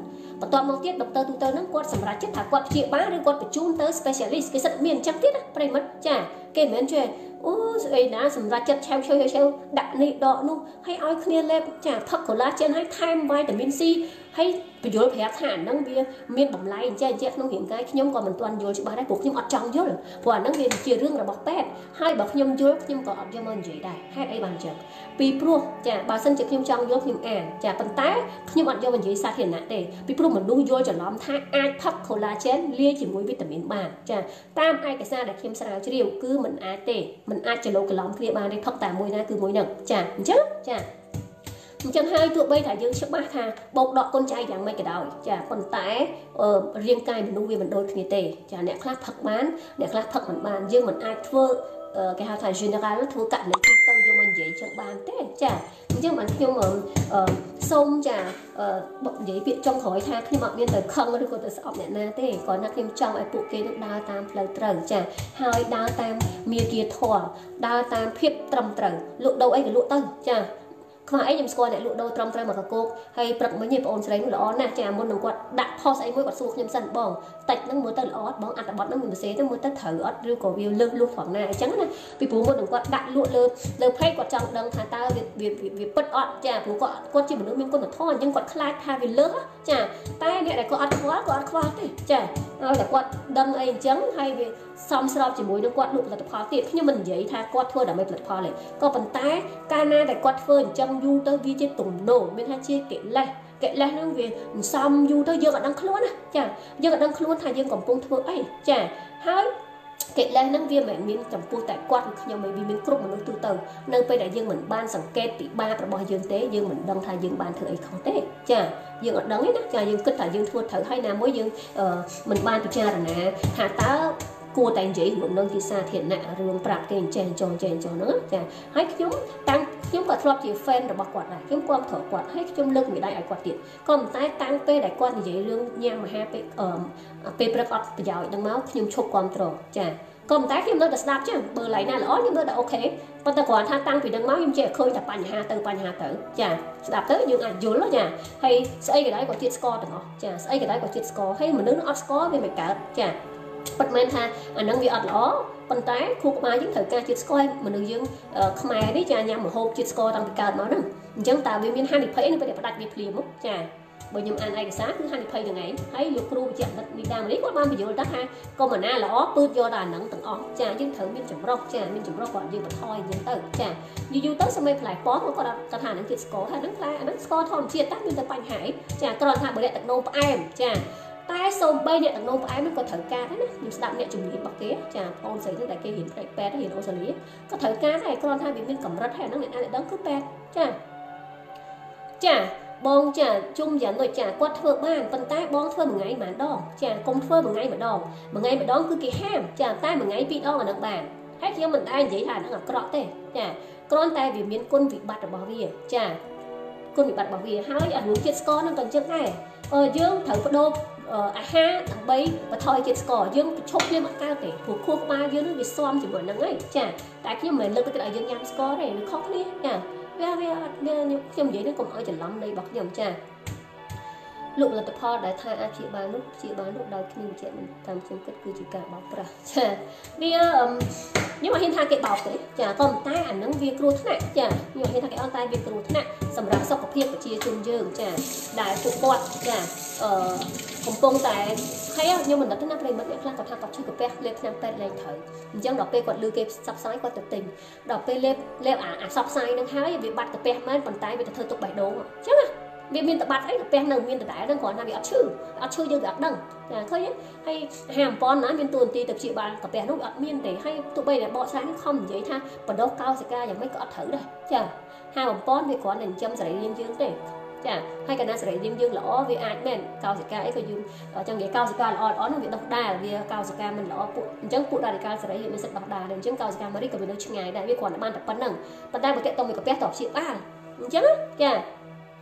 បន្ទាប់មកទៀតដុកទ័រទូទៅហ្នឹងគាត់សម្រាប់ចិត្តថាគាត់ព្យាបាលឬគាត់បញ្ជូនទៅ specialist គេសិតមានអញ្ចឹងទៀតណាប្រិមិត្តចាគេមិនមែនជឿអូស្អីណាសម្រាប់ចិត្តឆាវឆាវឆាវដាក់នេះដកនោះហើយឲ្យគ្នាលេបចាផឹកកូឡាចេនឲ្យថែមវីតាមីន C ហើយបញ្យល់ប្រាប់ថាអាហ្នឹងវាមានបំលែងអញ្ចឹងអញ្ចឹងក្នុងរាងកាយខ្ញុំក៏មិនទាន់យល់ច្បាស់ដែរព្រោះខ្ញុំអត់ចង់យល់ព្រោះអាហ្នឹងវាជារឿងរបស់ពេទ្យហើយបើខ្ញុំយល់ខ្ញុំក៏អត់យកមកនិយាយដែរហេតុអីបានអញ្ចឹងពីព្រោះចាបើសិនជាខ្ញុំចង់យល់ខ្ញុំអានចាប៉ុន្តែខ្ញុំអត់យកមកនិយាយសាធារណៈទេពីព្រោះមនុស្សយល់ច្រឡំថាអាចផឹក collagen លាយជាមួយវីតាមីនបានចាតាមឯកសារដែលខ្ញុំស្រាវជ្រាវគឺមិនអាចទេមិនអាចច្រឡូកច្រឡំគ្នាបានទេផឹកតែមួយណាគឺមួយហ្នឹងចាអញ្ចឹងចាអញ្ចឹងហើយទោះបីថាយើងច្បាស់ថាបោកដកកូនចៅយ៉ាងម៉េចក៏ដោយចាប៉ុន្តែរាងកាយមនុស្សវាមិនដូចគ្នាទេចាអ្នកខ្លះផឹកបានអ្នកខ្លះផឹកមិនបានយើងមិនអាចធ្វើគេហៅថា general ធ្វើករណីទូទៅយកមកនិយាយចឹងបានទេចាអញ្ចឹងបានខ្ញុំសូមចានិយាយពាក្យចុងក្រោយថាខ្ញុំអត់មានទៅខឹងឬក៏ទៅស្អប់អ្នកណាទេគ្រាន់តែខ្ញុំចង់ឲ្យពួកគេនឹងដើរតាមផ្លូវត្រូវចាហើយដើរតាមមាគ៌ាធម៌ដើរតាមភាពត្រឹមត្រូវលក់ដូរអីក៏លក់ទៅចាខ្វះអីខ្ញុំស្គាល់អ្នកលក់ដូរត្រឹមត្រូវមកកកោកហើយព្រឹកមិញនេះបងអូនស្រីនោះល្អណាស់ចាមុននឹងគាត់ដាក់ post អីមួយគាត់សួរខ្ញុំសិនបងតិចហ្នឹងមើលទៅល្អអត់បងអត្ថបទហ្នឹងមានសរសេរទៅមើលទៅត្រូវអត់ឬក៏វាលើសលួសត្រង់ណាអញ្ចឹងណាពីព្រោះមុននឹងគាត់ដាក់លក់លើលើ page គាត់ចង់ដឹងថាតើវាវាពិតអត់ចាព្រោះគាត់គាត់ជាមនុស្សមានគុណធម៌អញ្ចឹងគាត់ខ្លាចថាវាលើសចាតែអ្នកដែលគាត់អត់ខ្វល់គាត់អត់ខ្វល់ទេចាឲ្យតែគាត់ដឹងអីអញ្ចឹងហើយវាសមស្របជាមួយនឹងគាត់លក់ផលិតផលទៀតខ្ញុំមិននិយាយថាគាត់ធ្វើដើម្បីផលិតផលទេក៏ប៉ុន្តែកាលណាដែលគាត់ធ្វើអញ្ចឹងយូរទៅវាជាទំនោរមានថាជាកិលេសកិលេសហ្នឹងវាសំយូរទៅយើងអត់ដឹងខ្លួនណាចាយើងអត់ដឹងខ្លួនថាយើងកំពុងធ្វើអីចាហើយកិលេសហ្នឹងវាមិនមានចំពោះតែគាត់ឬខ្ញុំទេវាមានគ្រប់មនុស្សទូទៅនៅពេលដែលយើងមិនបានសង្កេតពីបាបរបស់យើងទេយើងមិនដឹងថាយើងបានធ្វើអីខុសទេចាយើងអត់ដឹងទេណាចាយើងគិតថាយើងធ្វើត្រូវហើយណាមួយយើងមិនបានពិចារណាថាតើគួរតែនិយាយរឿងនឹងជាសាធារណៈរឿងប្រាប់គេអញ្ចេះចោះចេះចោះហ្នឹងចាហើយខ្ញុំតាំងខ្ញុំក៏ធ្លាប់ជា fan របស់គាត់ដែរខ្ញុំគាំទ្រគាត់ហើយខ្ញុំលើកមេដៃឲ្យគាត់ទៀតក៏ប៉ុន្តែតាំងពេលដែលគាត់និយាយរឿងញ៉ាំមហាពេលពេលព្រឹកអត់ប្រយោជន៍ហ្នឹងមកខ្ញុំឈប់គាំទ្រចាក៏ប៉ុន្តែខ្ញុំនៅតែស្ដាប់ចឹងបើឡៃណាល្អខ្ញុំនៅតែអូខេប៉ុន្តែគ្រាន់ថាតាំងពីហ្នឹងមកខ្ញុំចេះឃើញតែបញ្ហាទៅបញ្ហាទៅចាស្ដាប់ទៅយើងអាចយល់ចាហើយស្អីក៏ដោយក៏ជាតិស្ករទាំងអស់ចាស្អីក៏ដោយក៏ជាតិស្ករហើយមនុស្សអត់ស្ករវាមិនកើតចាប៉ុន្តែថាអានឹងវាអត់ល្អប៉ុន្តែគ្រូក្បាលយើងត្រូវការជាតិស្ករមនុស្សយើងខ្មែរនេះចាញ៉ាំម្ហូបជាតិស្ករតាំងពីកើតមកហ្នឹងអញ្ចឹងតើវាមានហានិភ័យនៅពេលផ្ដាច់វាភ្លាមចាបើខ្ញុំអានឯកសារគឺហានិភ័យទាំងឯងហើយលោកគ្រូវិជ្ជាបណ្ឌិតនីដាមនេះគាត់បានបញ្យល់ថាថាកុំអាណាល្អពឺតយកតែអានឹងទាំងអស់ចាយើងត្រូវមានចម្រុះចាមានចម្រុះគាត់យើងបន្ថយយើងទៅចាយូរយូរទៅសម័យផ្លែប៉ោះគាត់គាត់ថានឹងជាតិស្ករហើយហ្នឹងផ្លែអាហ្នឹងស្ករធម្មជាតិតែមានតែបញ្ហាអីចាគ្រាន់ថាបើអ្នកទឹកនោមផ្អែមចាតែសូម្បីអ្នកទឹកនោមផ្អែមហ្នឹងក៏ត្រូវការដែរណាខ្ញុំស្ដាប់អ្នកជំនាញរបស់គេចាបងអូនស្រីហ្នឹងតែគេរៀនផ្នែកពេទ្យរៀនអូស្ត្រាលីក៏ត្រូវការដែរគ្រាន់ថាវាមានកម្រិតហើយអាហ្នឹងអ្នកណាដែលដឹងគឺពេទ្យចាចាបងចាជុំយ៉ាងដូចចាគាត់ធ្វើបានប៉ុន្តែបងធ្វើមួយថ្ងៃម្ដងចាកុំធ្វើមួយថ្ងៃម្ដងមួយថ្ងៃម្ដងគឺគេហាមចាតែមួយថ្ងៃពីរដងអានឹងបានហើយខ្ញុំមិនដែរនិយាយថាអានឹងអាក្រក់ទេចាគ្រាន់តែវាមានគុណវិបត្តិរបស់វាចាគុណវិបត្តិរបស់វាហើយអានឹងជាតិស្ករនឹងក៏អញ្ចឹងដែរយើងត្រូវបដូរអាហារដើម្បីបន្ថយជាតិស្ករយើងប្រឈប់វាមកកើតទេព្រោះខួរក្បាលយើងនឹងវាស៊ាំជាមួយនឹងហើយចាតែខ្ញុំមិនលើកទឹកចិត្តឲ្យយើងញ៉ាំស្ករទេវាខុសគ្នាចាវាវាខ្ញុំនិយាយនេះកុំឲ្យច្រឡំនៃរបស់ខ្ញុំចាលោកផលិតផលដែលថាអាចព្យាបាលនោះព្យាបាលនោះដោយគ្នាវិជ្ជាមិនតាមខ្ញុំគិតគឺជាការបោកប្រាស់ចាវាខ្ញុំអត់ហ៊ានថាគេបោកទេចាក៏ប៉ុន្តែអានឹងវាគ្រោះថ្នាក់ចាខ្ញុំហ៊ានថាគេអត់តែវាគ្រោះថ្នាក់សម្រាប់សុខភាពប្រជាជនយើងចាដែលពួកគាត់ចាអឺកំពុងតែហើយខ្ញុំមិនដឹងថាប្រិមិត្តអ្នកខ្លះគាត់ថាគាត់ឈឺកាពះលេបថ្នាំពេទ្យលែងត្រូវអញ្ចឹងដល់ពេលគាត់លឺគេសັບផ្សាយគាត់ទៅទិញដល់ពេលលេបលេបអាអាសັບផ្សាយនឹងហើយវាបាត់កាពះមែនប៉ុន្តែវាទៅធ្វើទុកបេះដូងអញ្ចឹងណាវាមានតបាត់អីកាពះនៅមានដដែលហ្នឹងគ្រាន់តែវាអត់ឈឺអត់ឈឺយើងវាអត់ដឹងចាឃើញហើយអាហារអំប៉ុនណាមានតួនាទីទៅព្យាបាលកាពះនោះវាអត់មានទេហើយទោះបីតែបកស្រាយនេះខំនិយាយថាបដោះកោសិកាយ៉ាងម៉េចក៏អត់ត្រូវដែរចាអាហារអំប៉ុនវាគ្រាន់តែចិញ្ចឹមសរីរាង្គយើងទេចាហើយកណ្ដាលសរីរាង្គយើងល្អវាអាចមែនកោសិកាអីក៏យើងចង់និយាយកោសិកាល្អល្អនោះវាដុះដាលវាកោសិកាមិនល្អពួកអញ្ចឹងពួករ៉ាឌីកាល់សេរីវាមានសិទ្ធិដុះដាលអញ្ចឹងកោសិកាមេរិកក៏វានៅឆ្ងាយដែរវាគ្រាន់តែបានតែប៉ុណ្្នឹងប៉ុន្តែបើតាក់ទងមួយកាពះតបព្យាបាលអញ្ចឹងចាហ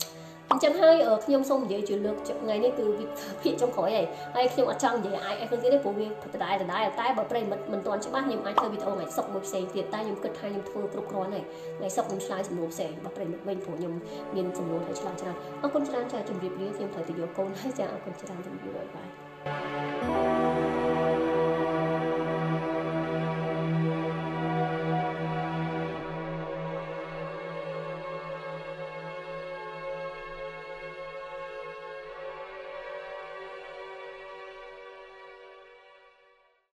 អញ្ចឹងហើយខ្ញុំសូមនិយាយជាលើកថ្ងៃនេះគឺភាគចុងក្រោយហើយហើយខ្ញុំអត់ចង់និយាយអាចអីខ្លួនទៀតទេព្រោះវាដដែលដដែលតែបើប្រិមិត្តមិនទាន់ច្បាស់ខ្ញុំអាចធ្វើវីដេអូថ្ងៃសុកមួយផ្សេងទៀតតែខ្ញុំគិតថាខ្ញុំធ្វើគ្រប់គ្រាន់ហើយថ្ងៃសុកខ្ញុំឆ្លើយសំណួរផ្សេងបើប្រិមិត្តវិញព្រោះខ្ញុំមានសំណួរឲ្យឆ្លើយច្រើនអរគុណច្រើនចាជម្រាបលាខ្ញុំត្រូវទៅយកកូនហើយចាអរគុណច្រើនជម្រាបលាបាយ